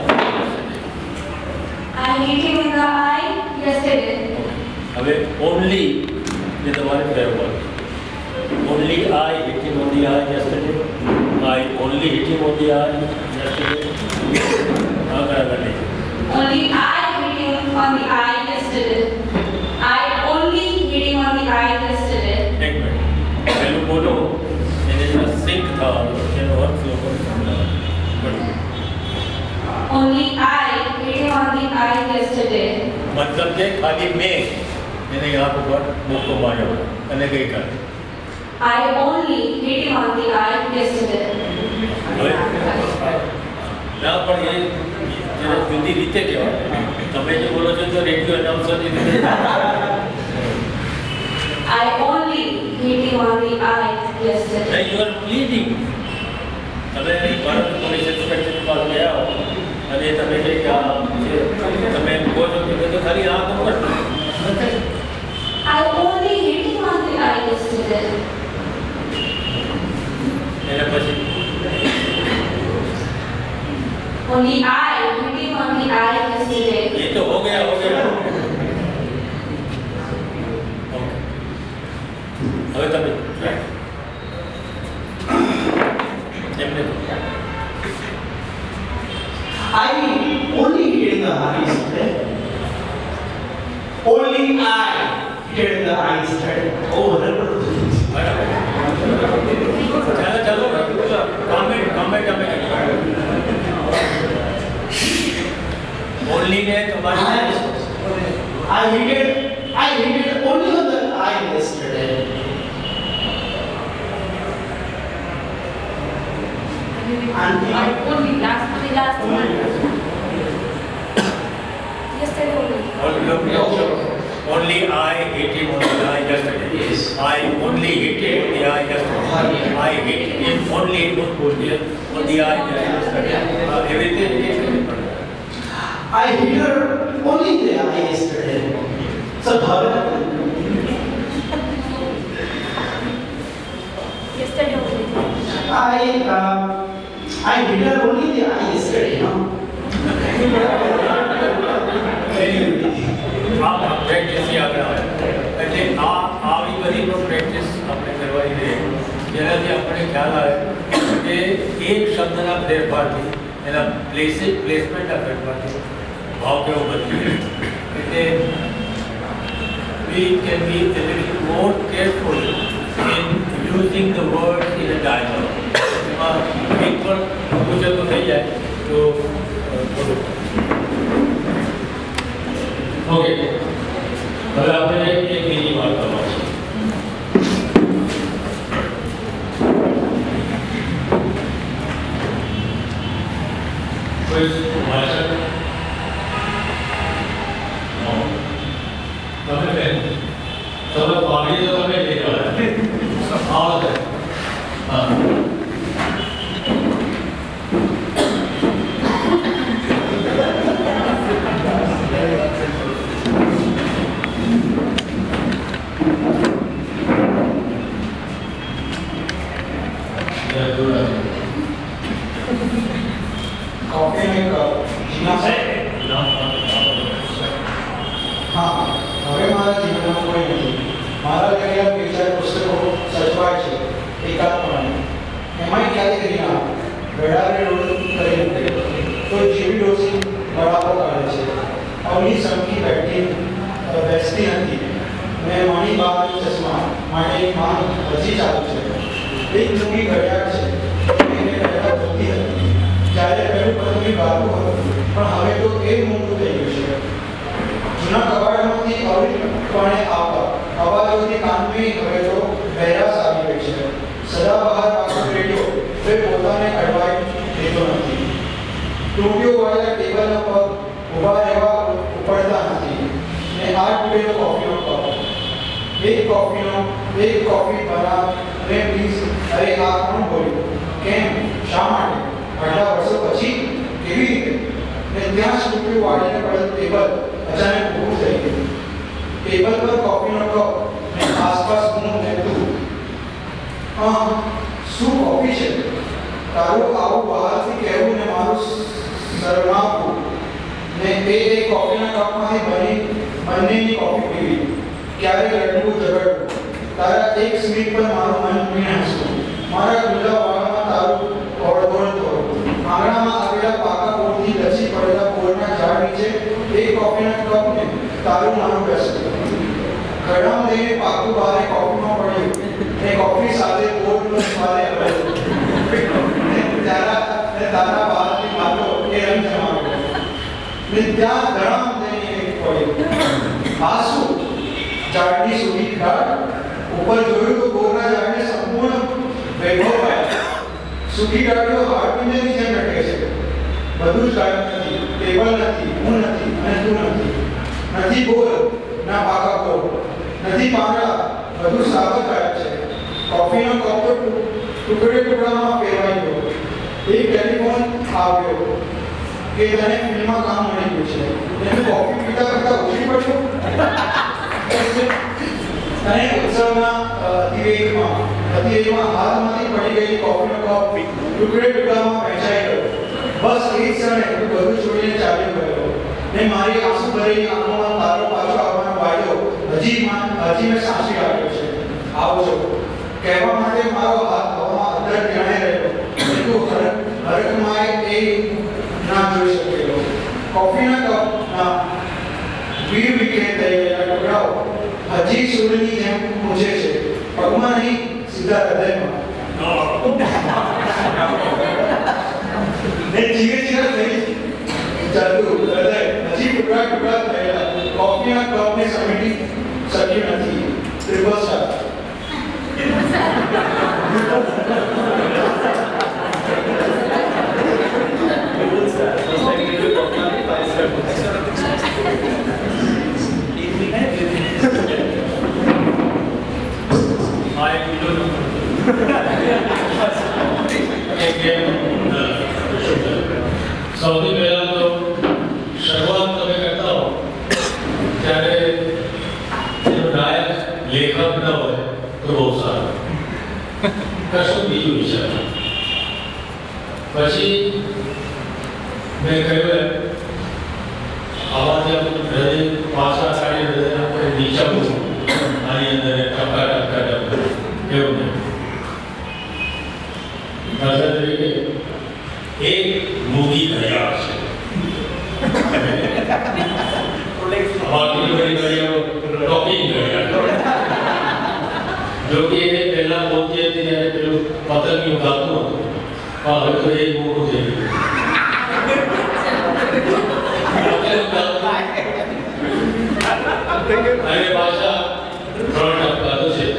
I hit him in the eye yesterday. હવે only ये तुम्हारे prayer word. Only I hit him on the eye yesterday. I only hit him on the eye yesterday. हाँ करा करने. Only I hit him on the eye yesterday. I only hit him on the eye yesterday. એક minute પહેલું બોલો એને જરા sink થવાનું એનો અર્થ લોકોને સમજાવો. Only I hit him on the eye yesterday. મતલબ કે ખાલી મેં એને આંખ ઉપર મુક્કો માર્યો અને ગઈકાલે. I only hit him on the eye yesterday. ના પણ એ જરા જુદી રીતે કહેવાય. તમે જે બોલો છો તો રેડિયો એનાઉન્સરની રીતે. I only hit him on the eye yesterday. You are pleading. તમે ભારત પોલીસ ઇન્સ્પેક્ટર પાસે ગયા હો અને તમે કે તમે એમ કહો છો કે તો ખાલી આંખ ઉપર. I only hit him on the eye yesterday. એના પછી Only I hit him on the eye yesterday. ये तो हो गया हो गया. હવે તમે એમને I only hit in the eyes. Only I hit in the eyes. Oh, ચાલો ચાલો કમેન્ટ કમેન્ટ અમે ઓનલી ને તમારી I hit it. I hit it only on the eye yesterday. And I only last only last month. Yesterday only. Only I hit him on the eye yesterday. Yes. I only hit him on the eye yesterday. I hit him only on the eye yesterday. Uh, everything is I hit her only in the eye yesterday. So, Bharat. Yesterday only. I uh, I hit her only in the eye yesterday, no? આ practice યાદ આવે એટલે આ આવી બધી પણ practice આપણે કરવાની રહે જેનાથી આપણને ખ્યાલ આવે કે એક શબ્દના ફેરફારથી એના પ્લેસિસ પ્લેસમેન્ટના ફેરફારથી ભાવ કેવો બદલી એટલે we can be a little more careful in using the words in a dialogue. એમાં એક પણ પૂછો તો થઈ જાય તો બોલો. ઓકે હવે આપણે એક બીજી વાત કરવાની છે. કોઈ ભાષા તમે બેન તમે પાણી તો તમે લઈ જાઓ આવો છે હા कॉफी में जीना से हाँ હવે મારા જીવનમાં કોઈ નથી મારા લખેલા બીજા પુસ્તકો સચવાય છે એકાત્મપણે એમાંય ક્યારેય કરી ના ગળાને રોલ કરી નથી તો જીવી ડોસી બરાબર કરે છે અવની સમકી બેઠી બેસતી નથી ને મણી બાબત ચશ્મા માટે એક માંગ હજી ચાલુ છે એક મૂકી ઘડિયાળ છે એને પહેલાં જોતી હતી જ્યારે પહેલું પદવી બાબુ હતું પણ હવે તો એ મોટું થઈ ગયું છે જૂના કબાટમાંથી અવિરતપણે આવતા અવાજોથી કાનથી હવે તો બહેરાશ આવી ગઈ છે સદાબહાર પાછો રેડિયો તે પોતાને અડવાઈ દેતો નથી તૂટ્યો વાળેલા ટેબલના પગ ઊભા રહેવા ઉપડતા નથી ને આ તૂટેલો કોફીનો કપ એક કોફીનો એક કોફી બનાવ અને પ્લીઝ અરે આ કોણ બોલ્યું કેમ શા માટે આટલા વર્ષો પછી કેવી રીતે ને ત્યાં જ તૂટ્યું વાળીને પડેલ ટેબલ અચાનક ઊભું થઈ ગયું ટેબલ પર કોફીનો કપ ને આસપાસ હું ને તું હા શું કોફી છે તારું આવું બહારથી કહેવું ને મારું શરમાવવું ને એ એક કોફીના કપમાંથી બની બંનેની કોફી પીવી ક્યારેક રડવું ઝઘડવું તારા એક સ્મિત પર મારું મન પીણે હસવું મારા ખુલ્લા વાળામાં તારું ઓળઘોળ થોડું આંગણામાં આવે નાખેલા પાકા બોર્ડથી લચી પડેલા બોર્ડના ઝાડ નીચે એક કોફીના કપને તારું નાનું બેસ્યું. ખડામ લઈને પાકું બારે કોફીમાં પડ્યું ને કોફી સાથે બોર્ડનો સ્વાદે આવ્યો ને તારા ને તારા બહારની વાતો એ રંગ જમાવ્યો ને ત્યાં ધડામ લઈને એક પડ્યું. આ શું? ઝાડની સૂકી ઘાટ ઉપર જોયું તો બોરના ઝાડને સંપૂર્ણ વૈભવ પામ્યો. સૂકી ડાળીઓ હાડપિંજરની જેમ લટકે છે. બધું જ ગાયબ નથી, ટેબલ નથી, હું નથી અને તું નથી. નથી બોર ના પાકા બોર, નથી પાંદડા, બધું સાવધ ગાયબ છે. કોફીનો કપ તો ટુકડે ટુકડામાં ફેરવાઈ ગયો. એક ટેલિફોન આવ્યો કે તને ફિલ્મમાં કામ મળી ગયું છે. એને કોફી પીતા કરતા ઓછી પડ્યું. અને ઉત્સવના અતિવેગમાં અતિવેગમાં હાથમાંથી પડી ગયેલી કોફીનો કપ ટુકડે ટુકડામાં વહેંચાઈ ગયો. બસ એ જ ક્ષણે હું બધું છોડીને ચાલ્યો ગયો ને મારી આંસુ ભરેલી આંખોમાં તારો પાછો આવવાનો વાયદો હજી હજી મેં સાંસી રાખ્યો છે. આવજો કહેવા માટે મારો હાથ હવામાં અંદર જણાઈ રહ્યો પરંતુ હરક હરકમાં એ ના જોઈ શકેલો. કોફીના કપના વીર વિખેર થઈ ગયેલા ટુકડાઓ હજી સૂર્યની જેમ ઊંચે છે. પગમાં નહીં, સીધા હૃદયમાં. ને ધીરે ધીરે થઈ ચાલતું હૃદય હજી ટુકડા ટુકડા થયેલા કોફીના કપને સમેટી શક્યું નથી. Triple star. સૌથી પહેલા તો શરૂઆત તમે કરતા હો ત્યારે એનો નાયક લેખક ન હોય તો બહુ સારું. કશું બીજું વિચાર. પછી મેં કહ્યું એમ આવાથી આપણું હૃદય પાછા કાઢી હૃદય આપણે નીચાવું આની અંદર ટપકા ટપકા ટપકા એવું નહીં. દાખલા તરીકે એક મૂવી ઘડિયાળ છે. બાકી બધી ઘડિયાળો ટોકિંગ ઘડિયાળ. જો કે એને પહેલા બોલતી હતી ત્યારે પેલું પતંગિયું ગાતું હતું, પણ હવે તો એ મોટું થઈ ગયું. અને પાછા ત્રણ ટપકા તો છે.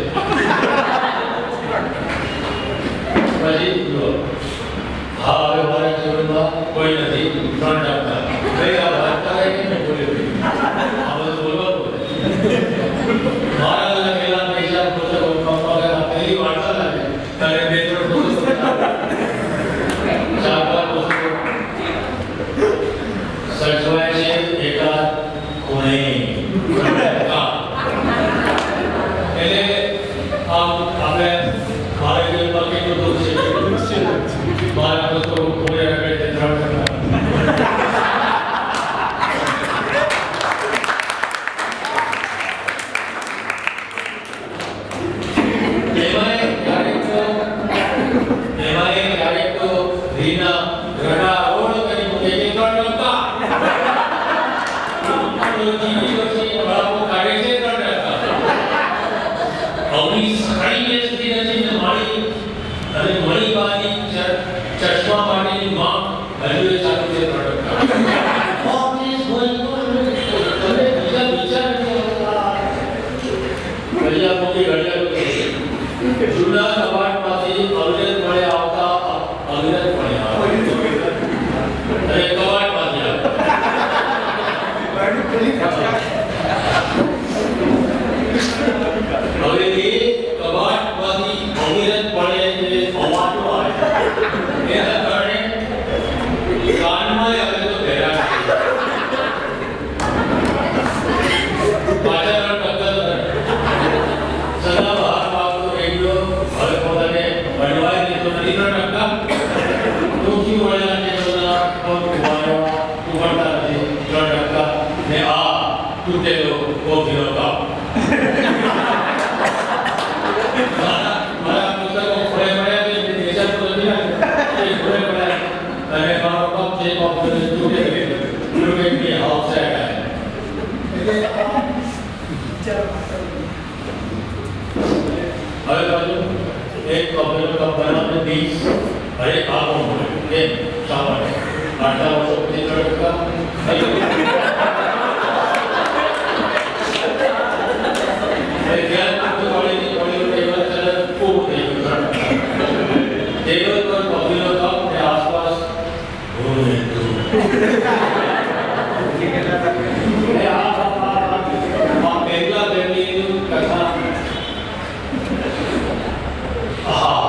પછી હા હવે મારા જીવનમાં કોઈ નથી, ત્રણ ટપકા. ભાઈ આ વાત કરે કે મેં બોલ્યો આ બધું બોલવા બોલે. મારા લખેલા પૈસા પુસ્તકો પહેલી વાર્તા લાગે ત્યારે બે ત્રણ પુસ્તકો ચાર પાંચ પુસ્તકો સચવાય છે એકાદ ખૂણે. એટલે આમ આપણે મારા જીવનમાં કેટલું દુઃખ છે. મારા પુસ્તકો ખૂણે રખડે છે ત્રણ ટકા. ચશ્મા માટેની માંગ હજુ એ ચાલુ છે. જૂના કબાટમાંથી અવિરત મળે આવતા અવિરત મળે આવે અને કબાટમાંથી આવે. હવે એ કબાટમાંથી અવિરત મળે જે અવાજો આવે એના કારણે કાનમાં હવે તો ભેરા પાછા સદા બહાર આવતો રેડિયો હવે પોતાને બનવાય દીધો નથી. ત્રણ ટકા ટૂંકી વળેલા ચેનલના ઉભરતા નથી. ત્રણ ટકા ને આ તૂટેલો કોફીનો કપ. મારા પુસ્તકો ખોળે પડ્યા છે, દેશા તો નથી અને મારો કપ હવે બાજુ એક કપેલો કપ બનાવને બીસ અરે આવો કે સામાન્ય આટલા વર્ષો પછી તડકા એ જ્ઞાન તો કોલેજની કોલેજની એવા ચલે ખૂબ થઈ ગયું ટેબલ પર કપેલો કપ ને આસપાસ ભૂલે તું એ આ આ પહેલા પહેલી કથા આહા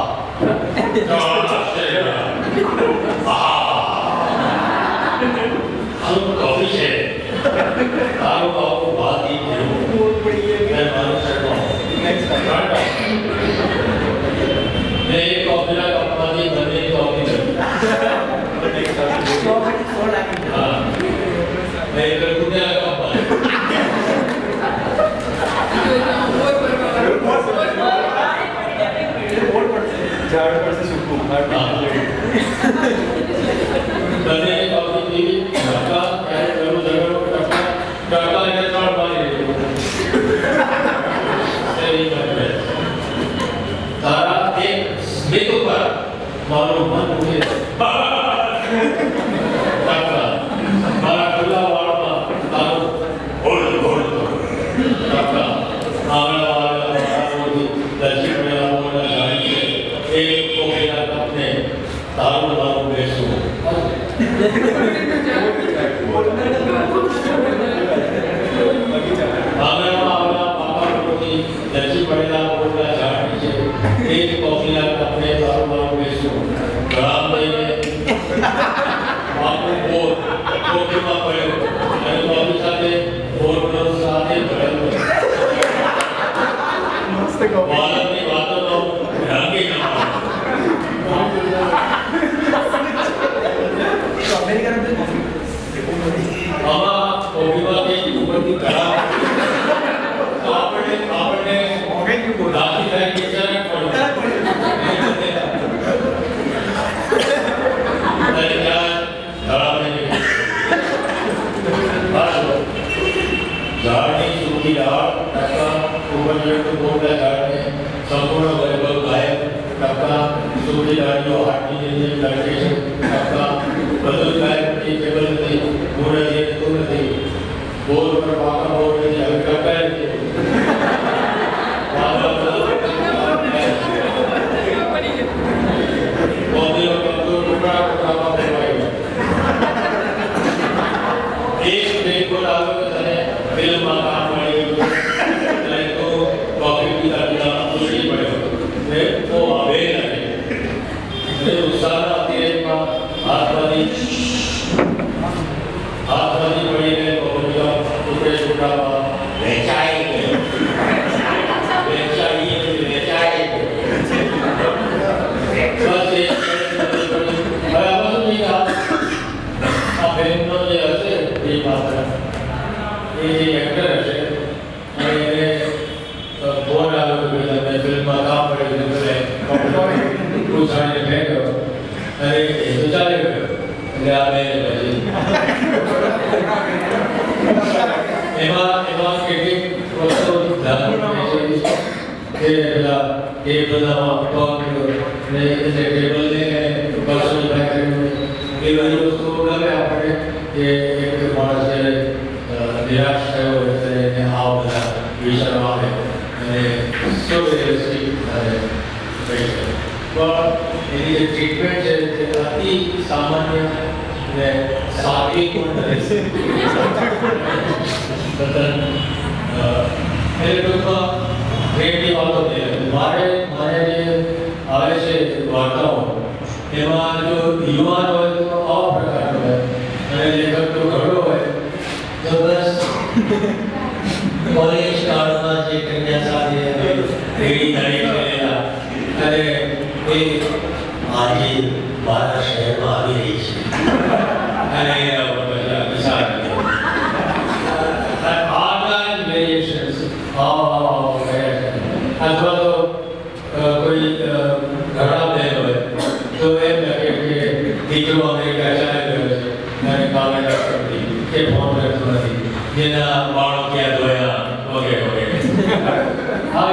આનું કોફી છે તારો બાપુ વાત ઈ થયું મેં મારું શર્મા મેં એક કોફીના કપમાંથી બંને કોફી હા મેં એક રૂપિયા કપમાં ઝાડ પર સે સુકૂન બંને કોફી પીવી ટકા ક્યારે કરું ઝઘડો ટકા ટકા એને ત્રણ મારી દીધું તારા એક સ્મિત ઉપર મારું મન ઉઠે ટકા મારા ખુલ્લા વાળમાં તારું હોળ હોળ ટકા આંગણા વાળા મારાઓથી દર્શિત મેળા મોડા જાણી છે એક કોફીના કપને તારું મારું બેસવું આંગણમાં આવેલા પાપાઓથી દર્શી પડેલા મોટા ઝાડ નીચે એક કોફીના કપને તારું મારું બેસવું ગળામ લઈને આખું બોર કોફીમાં પડ્યો અને કોફી સાથે બોરનો સાથે ભરેલો બાળકની વાતોનો રંગી નાખો આમાં કોફીમાંથી ઉપરથી કળા તો આપણે આપણે દાખી થાય વિચારવું પડે અને ત્યાં ધડામે ઝાડની સૂકી ડાળ ટકા ઉપર જેટલું મોટા ઝાડને સંપૂર્ણ વૈભવ ગાયબ ટકા સૂકી ડાળીઓ હાથની નીચે લટકે છે ટકા બધું ગાયબ નથી ટેબલ નથી મૂળ નથી તું નથી બોર પર પાકા બોર નથી હવે ટકાય છે કોફીનો કપડો ટુકડા ટુકડામાં ફેરવાઈ એક બ્રેક બોલ આવ્યો તને ફિલ્મમાં કામ મળી ગયું અને તો કોફી પીતા પીતા ખુશી પડ્યો ને તો આવે નથી ઉત્સાહના અતિરેકમાં હાથમાંથી હાથમાંથી પડીને કોફીના ટુકડે ટુકડામાં વેચાઈ ગયો વેચાઈ વેચાઈ બસ એ હવે આમાં શું નહીં આ બહેનનો જે હશે એ પાત્ર એ જે એક્ટર હશે અને એને ફોન આવ્યો કે તમે ફિલ્મમાં કામ પડે એટલે તું સાડીને ફેંક્યો અને એ તો ચાલી ગયો એટલે આ બેન પછી એમાં એમાં કેટલીક વસ્તુઓ ધ્યાન છે કે પેલા એ બધામાં પગ ને એટલે ટેબલને બસોની ભાઈ કર્યું એ બધી વસ્તુઓ ગમે આપણે કે એક માણસ જ્યારે નિરાશ થયો હોય ત્યારે એને આ બધા વિચારો આવે અને સો રિયલિસ્ટિક કહી શકે પણ એની જે ટ્રીટમેન્ટ છે તે અતિ સામાન્ય ને સાત્વિક પણ રહેશે તદ્દન એ ટૂંકમાં પ્રેમની વાતો નહીં મારે મારે જે આવે છે વાર્તાઓ એમાં જો યુવાન હોય તો આવા પ્રકારનો હોય અને લેખક જો ઘરડો હોય તો બસ કોલેજ કાળમાં જે કન્યા સાથે રેડી ગાડી કરેલા અને એ આજે મારા શહેરમાં આવી રહી છે અને એના બધા વિચાર આગળ વેરિએશન્સ અથવા તો કોઈ ઘણા બહેન હોય તો એમ લાગે કે દીકરો અમેરિકા ચાલી ગયો છે અને કામે નથી કે ફોન કરતો નથી જેના બાળો ક્યાં ધોયા વગેરે વગેરે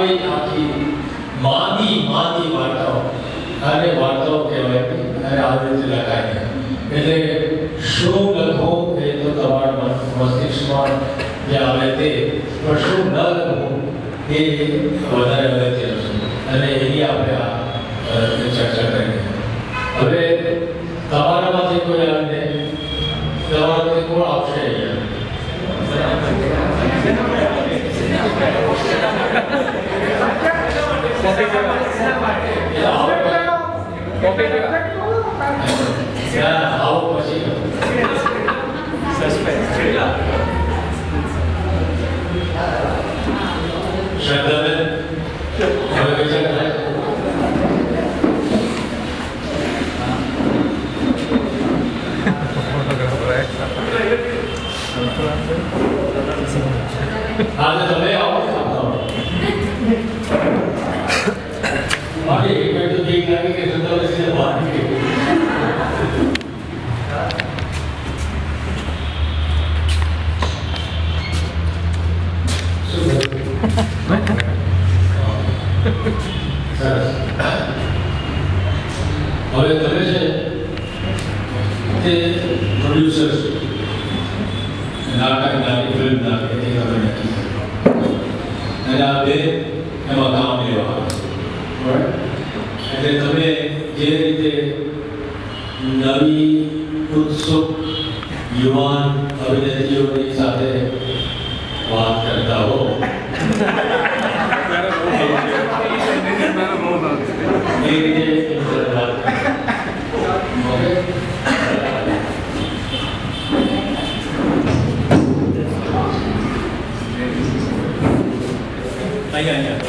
આવી આખી માંદી માંદી વાર્તાઓ અને વાર્તાઓ કહેવાય અને આવી રીતે લખાય. એટલે શું લખવું એ તો તમારા મસ્તિષ્કમાં જે આવે તે, પણ શું ન લખવું એ વધારે અગત્યનું છે અને એની આપણે આ ચર્ચા કરીએ. હવે તમારામાંથી કોઈ આવીને તમારામાંથી કોણ આપશે અહીંયા? આવો પછી શ્રદ્ધાબેન હવે વિચાર થાય. આજે તમે આવો મારે એક મિનિટ તો દેખ લાગે કે શ્રદ્ધાબેન સીધા બહાર નીકળી. હવે તમે છે તે પ્રોડ્યુસર્સ નાટક નાટક ફિલ્મ નાટક એ ખબર નથી અને આ બે એમાં કામ લેવા એટલે તમે જે રીતે નવી ઉત્સુક યુવાન અભિનેત્રીઓની સાથે વાત કરતા હો એ રીતે વાત ઓકે. અહીંયા અહીંયા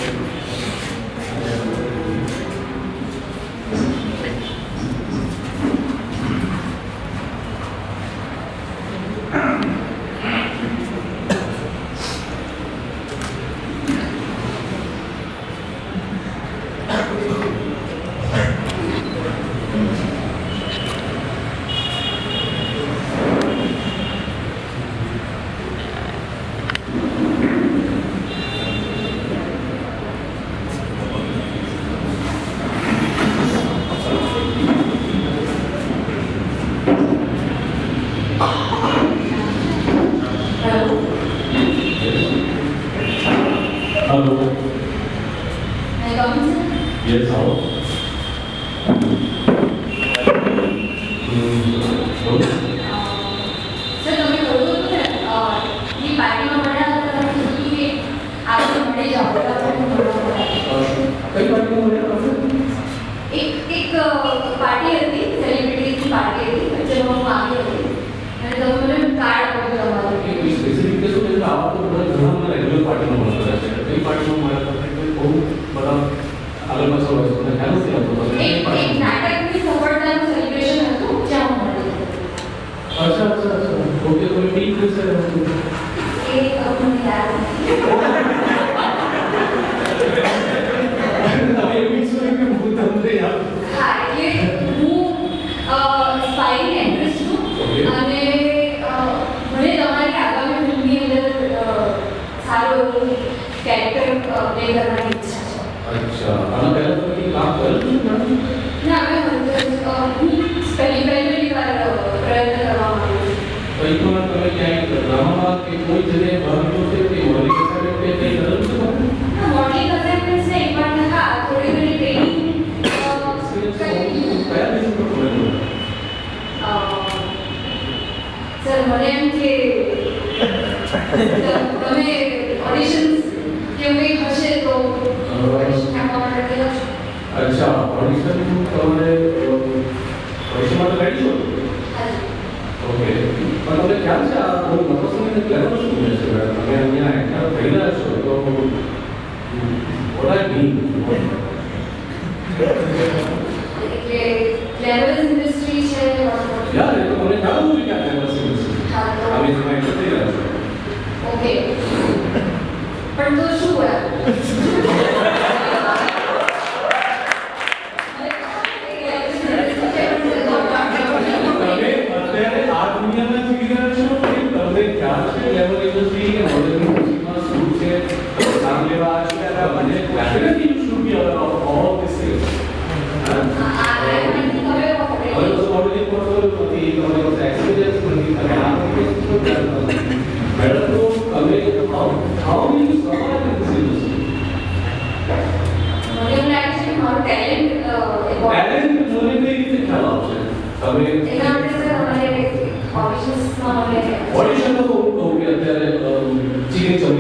અત્યારે આ દુનિયામાં જીવી રહ્યા છો કે તમને ખ્યાલ છે લેવલ ઇન્ડસ્ટ્રી કે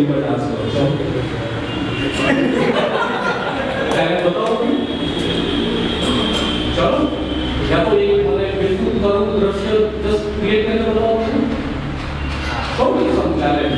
સ્ટોરી પર ડાન્સ કરો છો ત્યારે બતાવો ચલો યા તો એક મને બિલકુલ કરું દ્રશ્ય જસ્ટ ક્રિએટ કરીને બતાવો છો સૌથી સમ ચેલેન્જ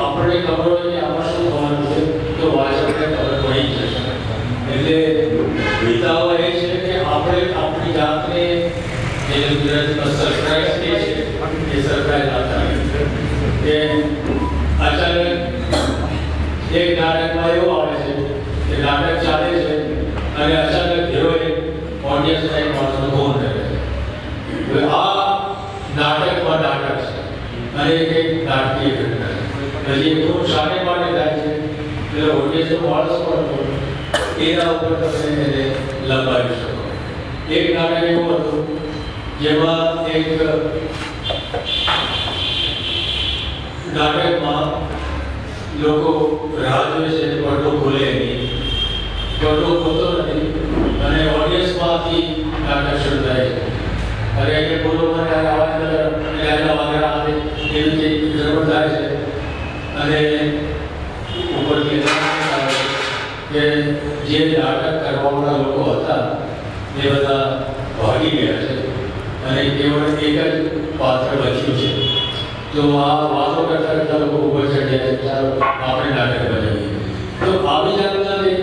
એટલે ભેદાઓ એ છે કે આપણે આપણી જાતને જે ગુજરાતીમાં સરપ્રાઈઝ કહે છે એ સરપ્રાઈઝ આપતા કે અચાનક એક નાટકમાં એવું આવે છે કે નાટક ચાલે છે અને અચાનક હિરોઈન ઓડિયન્સના એક માણસનો ફોન કરે છે. હવે આ નાટકમાં નાટક છે અને એક એક નાટકીય ઘટના છે. પછી એક થોડું શાને માટે થાય છે એટલે ઓડિયન્સનો માણસ પણ એના ઉપર તમે એને લંબાવી શકો. એક નાટક એવું હતું જેમાં એક નાટકમાં લોકો રાહ જોવે છે પડદો ખોલે નહીં, પડદો ખોલતો નથી અને ઓડિયન્સમાંથી નાટક શરૂ થાય છે. અરે એને બોલો મને અવાજ એના વગેરે આવે એવી કંઈક ગડબડ થાય છે અને ઉપરથી કે જે નાટક કરવાવાળા લોકો હતા એ બધા ભાગી ગયા છે અને કેવળ એક જ પાત્ર બચ્યું છે. તો આ વાતો કરતા કરતા લોકો ઉપર ચડ્યા છે, ચાલો આપણે નાટક બનાવીએ. તો આવી જાતના એક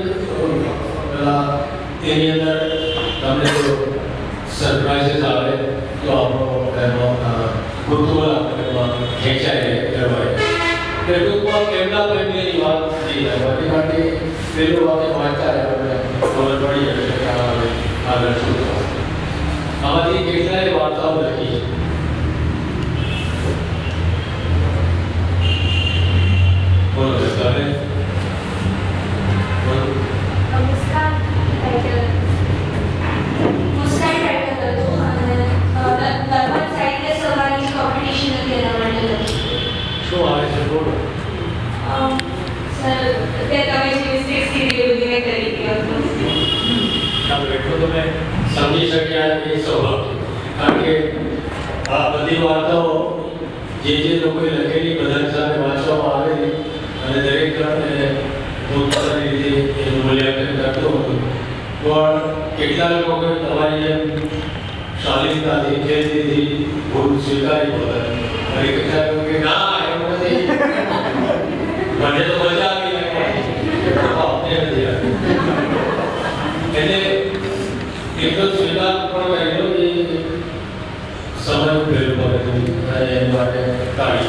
એની અંદર તમને જો સરપ્રાઇઝીસ આવે તો આપણો એમાં કુતૂહલ એમાં ખેંચાય કરવાય. એટલે ટૂંકમાં કેમના પ્રેમીની વાત નહીં થાય માટે પેલું વાક્ય વાંચતા આપણે ખબર પડી જશે કે આગળ શું થશે. આમાંથી કેટલાય વાર્તાઓ લખી છે. બોલો તમે મુસ્કાન ટાઇટલ મુસ્કાન ટાઇટલ હતું અને નર્મદ સાહિત્ય સભાની કોમ્પિટિશન હતી એના માટે લખી. શું આવે છે બોલો. સર તે તમે જે મિસ્ટેક્સ કીધી એ બધી મેં કરી હતી. એટલું તમે સમજી શક્યા એ સ્વભાવથી, કારણ કે આ બધી વાર્તાઓ જે જે લોકોએ લખેલી બધાની સાથે વાંચવામાં આવેલી અને દરેક પોતાની રીતે એનું મૂલ્યાંકન કરતો હતો. પણ કેટલાક લોકોએ તમારી જેમ શાલીનતાથી ખેલથી ભૂલ સ્વીકારી પોતાની અને કેટલાક લોકો કે ના એવું નથી, મને તો મજા આવી આપને નથી આવી. એટલે એટલો સ્વીકાર પણ કરેલો કે સમય ફેરવો પડે અને એની માટે કાઢી.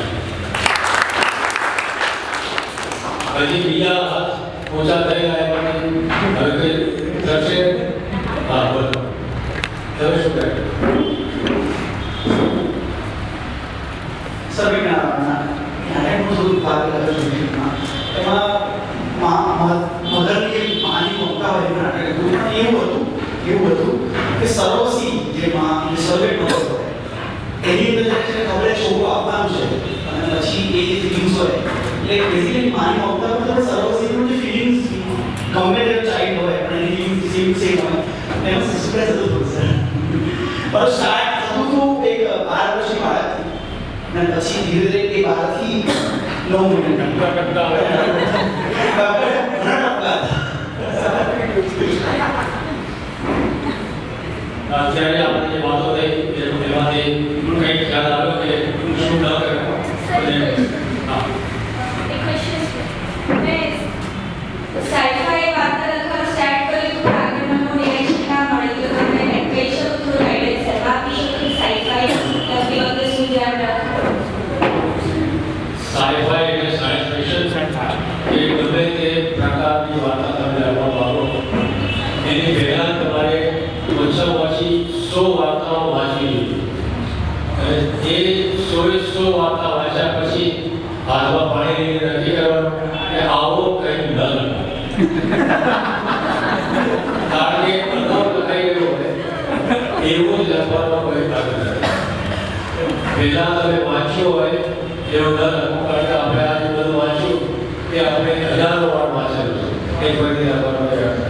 પછી બીજા હાથ ઓછા થયેલા એમાંથી હવે થશે. હા બોલો તમે શું કહે? સર નાટકનો થોડું ભાગ લાગે સંગીતમાં એમાં મધરની જે માની મમતા હોય એનું નાટક હતું પણ એવું હતું એવું હતું કે સર્વસી જે માં સર્વેટ મધર હોય એની અંદર જે છે ખબર છોકરો આપવાનું છે અને પછી એ જે ફિલિંગ્સ હોય એટલે બેઝિકલી માની મમતા મતલબ સર્વસીનું જે ફિલિંગ્સ ગમે તે ચાઇલ્ડ હોય પણ એની ફિલિંગ્સ સેમ સેમ હોય એમાં સસ્પેન્સ હતું થોડું સર. પણ સ્ટાર્ટ થતું હતું એક બાર વર્ષની બાળકથી અને પછી ધીરે ધીરે એ બાળકથી નવ મહિને ટપકા ટપકા આવે અત્યારે આપણે જે વાતો થઈ એમાંથી કંઈક ખ્યાલ આવ્યો કે શું ન કરવું. હા સાઈફાઈ વાર્તા લખવાનું સ્ટાર્ટ કર્યું તો આગળનું ડિરેક્શન ના મળે તો તમે કહી શકો થોડું ગાઈડન્સ સર આપી શકો કે સાઈફાઈ લખતી વખતે શું ધ્યાન રાખવું. સાઈફાઈ એટલે સાયન્સ ફિક્શન કે ગમે તે પ્રકારની વાર્તા તમે લખવા માંગો એની પહેલાં તમારે ઓછામાં ઓછી સો વાર્તાઓ વાંચવી જોઈએ અને એ સો સો વાર્તા વાંચ્યા પછી હાથમાં પાણી લઈને નક્કી કરવાનું કે આવો કંઈ ન લખાય. કારણ કે અગાઉ લખાઈ ગયો હોય એવું જ લખવાનો કોઈ ભાગ નથી. પહેલાં તમે વાંચ્યો હોય એવું ન લખવું, કારણ કે આપણે આજે બધું વાંચ્યું કે આપણે હજારો વાર વાંચેલું છે એક વખતે લખવાનો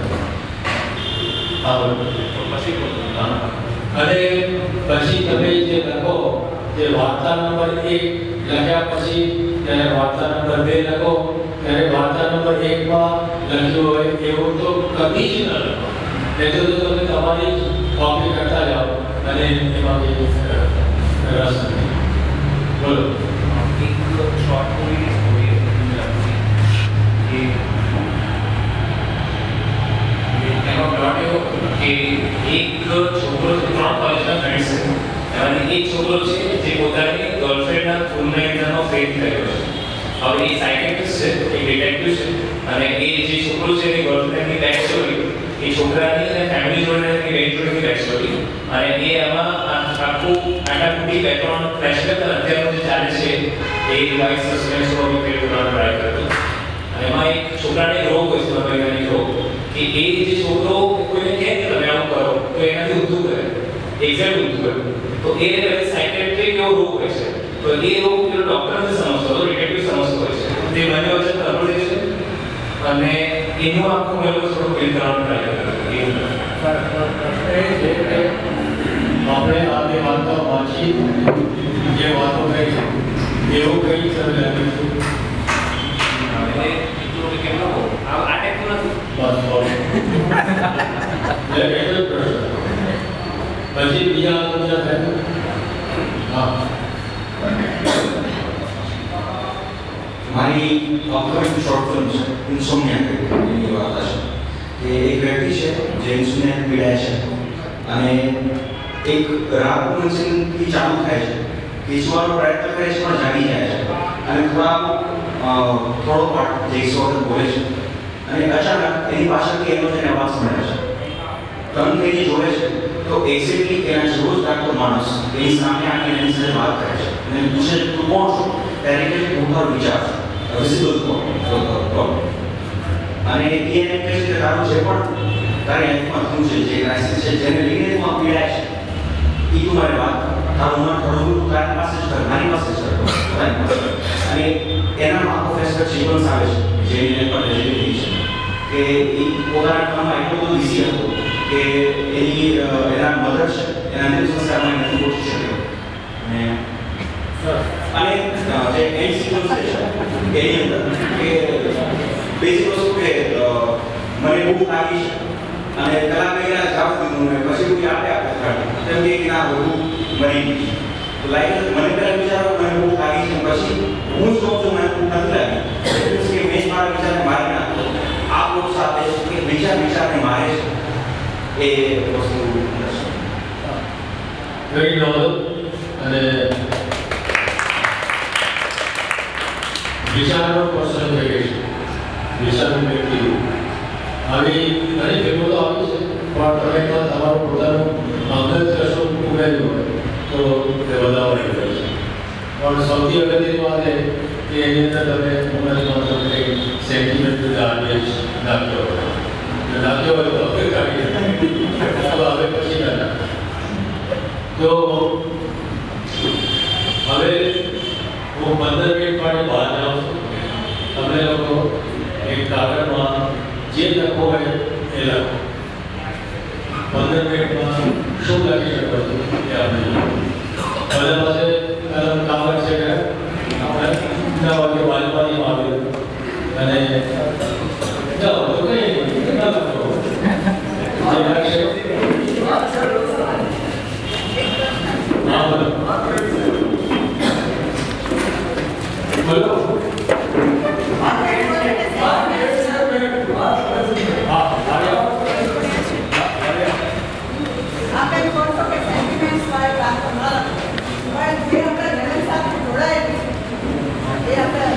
અને પછી તમે જે લખો જે વાર્તા નંબર એક લખ્યા પછી જ્યારે વાર્તા નંબર બે લખો ત્યારે વાર્તા નંબર એક માં લખ્યું હોય એવું તો કદી જ ન લખો, નહીં તો તમે તમારી કોપી કરતા જાઓ અને એમાં રસ નથી. બોલો. એક શોર્ટ મૂવીની સ્ટોરી હતી એ એનો પ્લોટ એવો કે એક છોકરો ત્રણ કોલેજના ફ્રેન્ડ્સ છે, એમાંથી એક છોકરો છે જે પોતાની ગર્લફ્રેન્ડના ખૂનના એક્ઝામનો ફેલ થયો છે. હવે એ સાયકેટ્રિસ્ટ છે, એક ડિટેક્ટિવ છે, અને એ જે છોકરો છે એની ગર્લફ્રેન્ડની બેક સ્ટોરી, એ છોકરાની અને ફેમિલી જોડે એની બેક જોડેની બેક સ્ટોરી, અને એ આમાં આખું આટાકુટી બેકગ્રાઉન્ડ ફ્લેશબેક અત્યારનું જે ચાલે છે એ લાઈફ સસ્પેન્સ સ્ટોરી ક્રિએટ કરવાનો ટ્રાય કર્યો. અને એમાં એક છોકરાને રોગ હોય છે, વૈજ્ઞાનિક રોગ, કે એ જે છોકરો કોઈને કહે કે તમે આવું કરો તો એનાથી ઊંધું કરે, એક્ઝેક્ટ ઊંધું કરે. તો એ સાયકેટ્રિક એવો રોગ હોય છે. તો એ રોગ પેલો ડૉક્ટર નથી સમજતો, તો ડિટેક્ટિવ સમજતો હોય છે. તે બંને વચ્ચે તરબડે છે અને એનું આખું મેં થોડું ફીલ કરવાનું ટ્રાય કર્યો. આપણે આપણી વાતો વાંચી જે વાતો કરી છે એવું કંઈ તમે લખ્યું છે? આ ટાઈપનું નથી. બસ પછી બીજા બીજા થાય. હા, મારી અપકમિંગ શોર્ટ ફિલ્મ છે ઇન્સોમનિયા એની વાત છે કે એક વ્યક્તિ છે જે ઇન્સોમનિયા પીડાય છે અને એક રાતનું ઇન્સિડન્ટથી ચાલુ થાય છે, પીછવાનો પ્રયત્ન કરે છે પણ જાગી જાય છે અને થોડા થોડો પાર્ટ જે સો વખત બોલે છે અને અચાનક એની પાછળથી એનો જેને અવાજ મળે છે. ટર્ન થઈને જોવે છે તો એક્ઝેક્ટલી એના જેવો જ લાગતો માણસ એની સામે આવીને એની સાથે વાત કરે છે અને પૂછે તું કોણ છો? ત્યારે કે હું તારો વિચાર છું, વિઝિબલ કોણ. અને એ એને કહે છે કે તારું જે પણ તારી લાઈફમાં થયું છે, જે ક્રાઇસિસ છે, જેને લઈને તું આ પીડાય છે, એ તું મારી વાત તારું મન થોડું તું તારી પાસે જ કર, મારી પાસે જ કર. અને એનામાં આખો ફેસલો સિક્વન્સ આવે છે જેને પણ રજૂ થઈ છે કે એ પોતાના કામમાં એટલો બધો બિઝી હતો કે એની એના મધર છે એના અંતિમ સંસ્કારમાં નથી પહોંચી શક્યો. અને જે એન્ડ સિક્વન્સ છે એની અંદર કે બેઝિક વસ્તુ કે મને ભૂખ લાગી છે અને કલાક મહિના જાવ દીધું ને પછી કોઈ આપે આપે તેમ કે ના વધુ મરી ગઈ છે. તો લાઈક મને પહેલાં વિચારો મને ભૂખ લાગી છે, પછી હું જ કહું છું મને ભૂખ નથી લાગી, કે મેં જ મારા વિચારને મારી નાખો. આ લોકો સાથે કે વિચાર વિચારને મારે છે એ વસ્તુ વેરી નોબલ. અને વિચારનો પર્સનલાઇઝેશન, વિચારનું વ્યક્તિ આવી ઘણી ફિલ્મો તો આવી છે પણ તમે એમાં તમારું પોતાનું અંગત કશું ઉમેર્યું હોય તો તે વધારવાની હોય છે. પણ સૌથી અગત્યની વાત એ કે એની અંદર તમે ઉમેરમાં તમે સેન્ટિમેન્ટલ ગાર્બેજ નાખ્યો હોય, નાખ્યો હોય તો હવે કાઢી તો હવે પછી ના. તો હવે હું પંદર મિનિટ માટે બહાર જાઉં છું. તમે લોકો એક કાગળમાં જે લખો હોય એ લખો. પંદર મિનિટમાં શું લખી શકો છો એ આપણે બધા પાસે કલમ કાગળ છે કે ના વાગે વાલવાની આવ્યું અને જાઓ તો કંઈ ના લખો જે લખશે હા બોલો બોલો. આપણે કહો છો કે સેન્ટિમેન્ટ્સ વાળી વાતો ન લખો, પણ જે આપણા જન્મ સાથે જોડાયેલી છે એ આપણે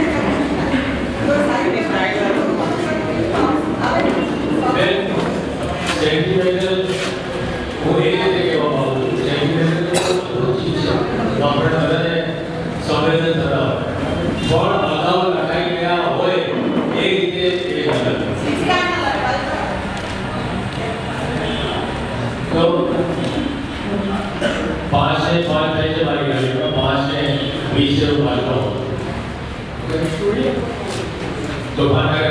સેન્ટિમેન્ટલ હું એ રીતે કહેવા માંગુ છું, સેન્ટિમેન્ટલ ચીજ છે આપણે બધાને સંવેદન ધરાવે પણ અગાઉ લખાઈ ગયા હોય એ રીતે એ ગલત. તો પાંચ ને પાંચ થાય છે મારી ગાડીમાં, પાંચ ને વીસ જેવું વાંચવા તો ભાન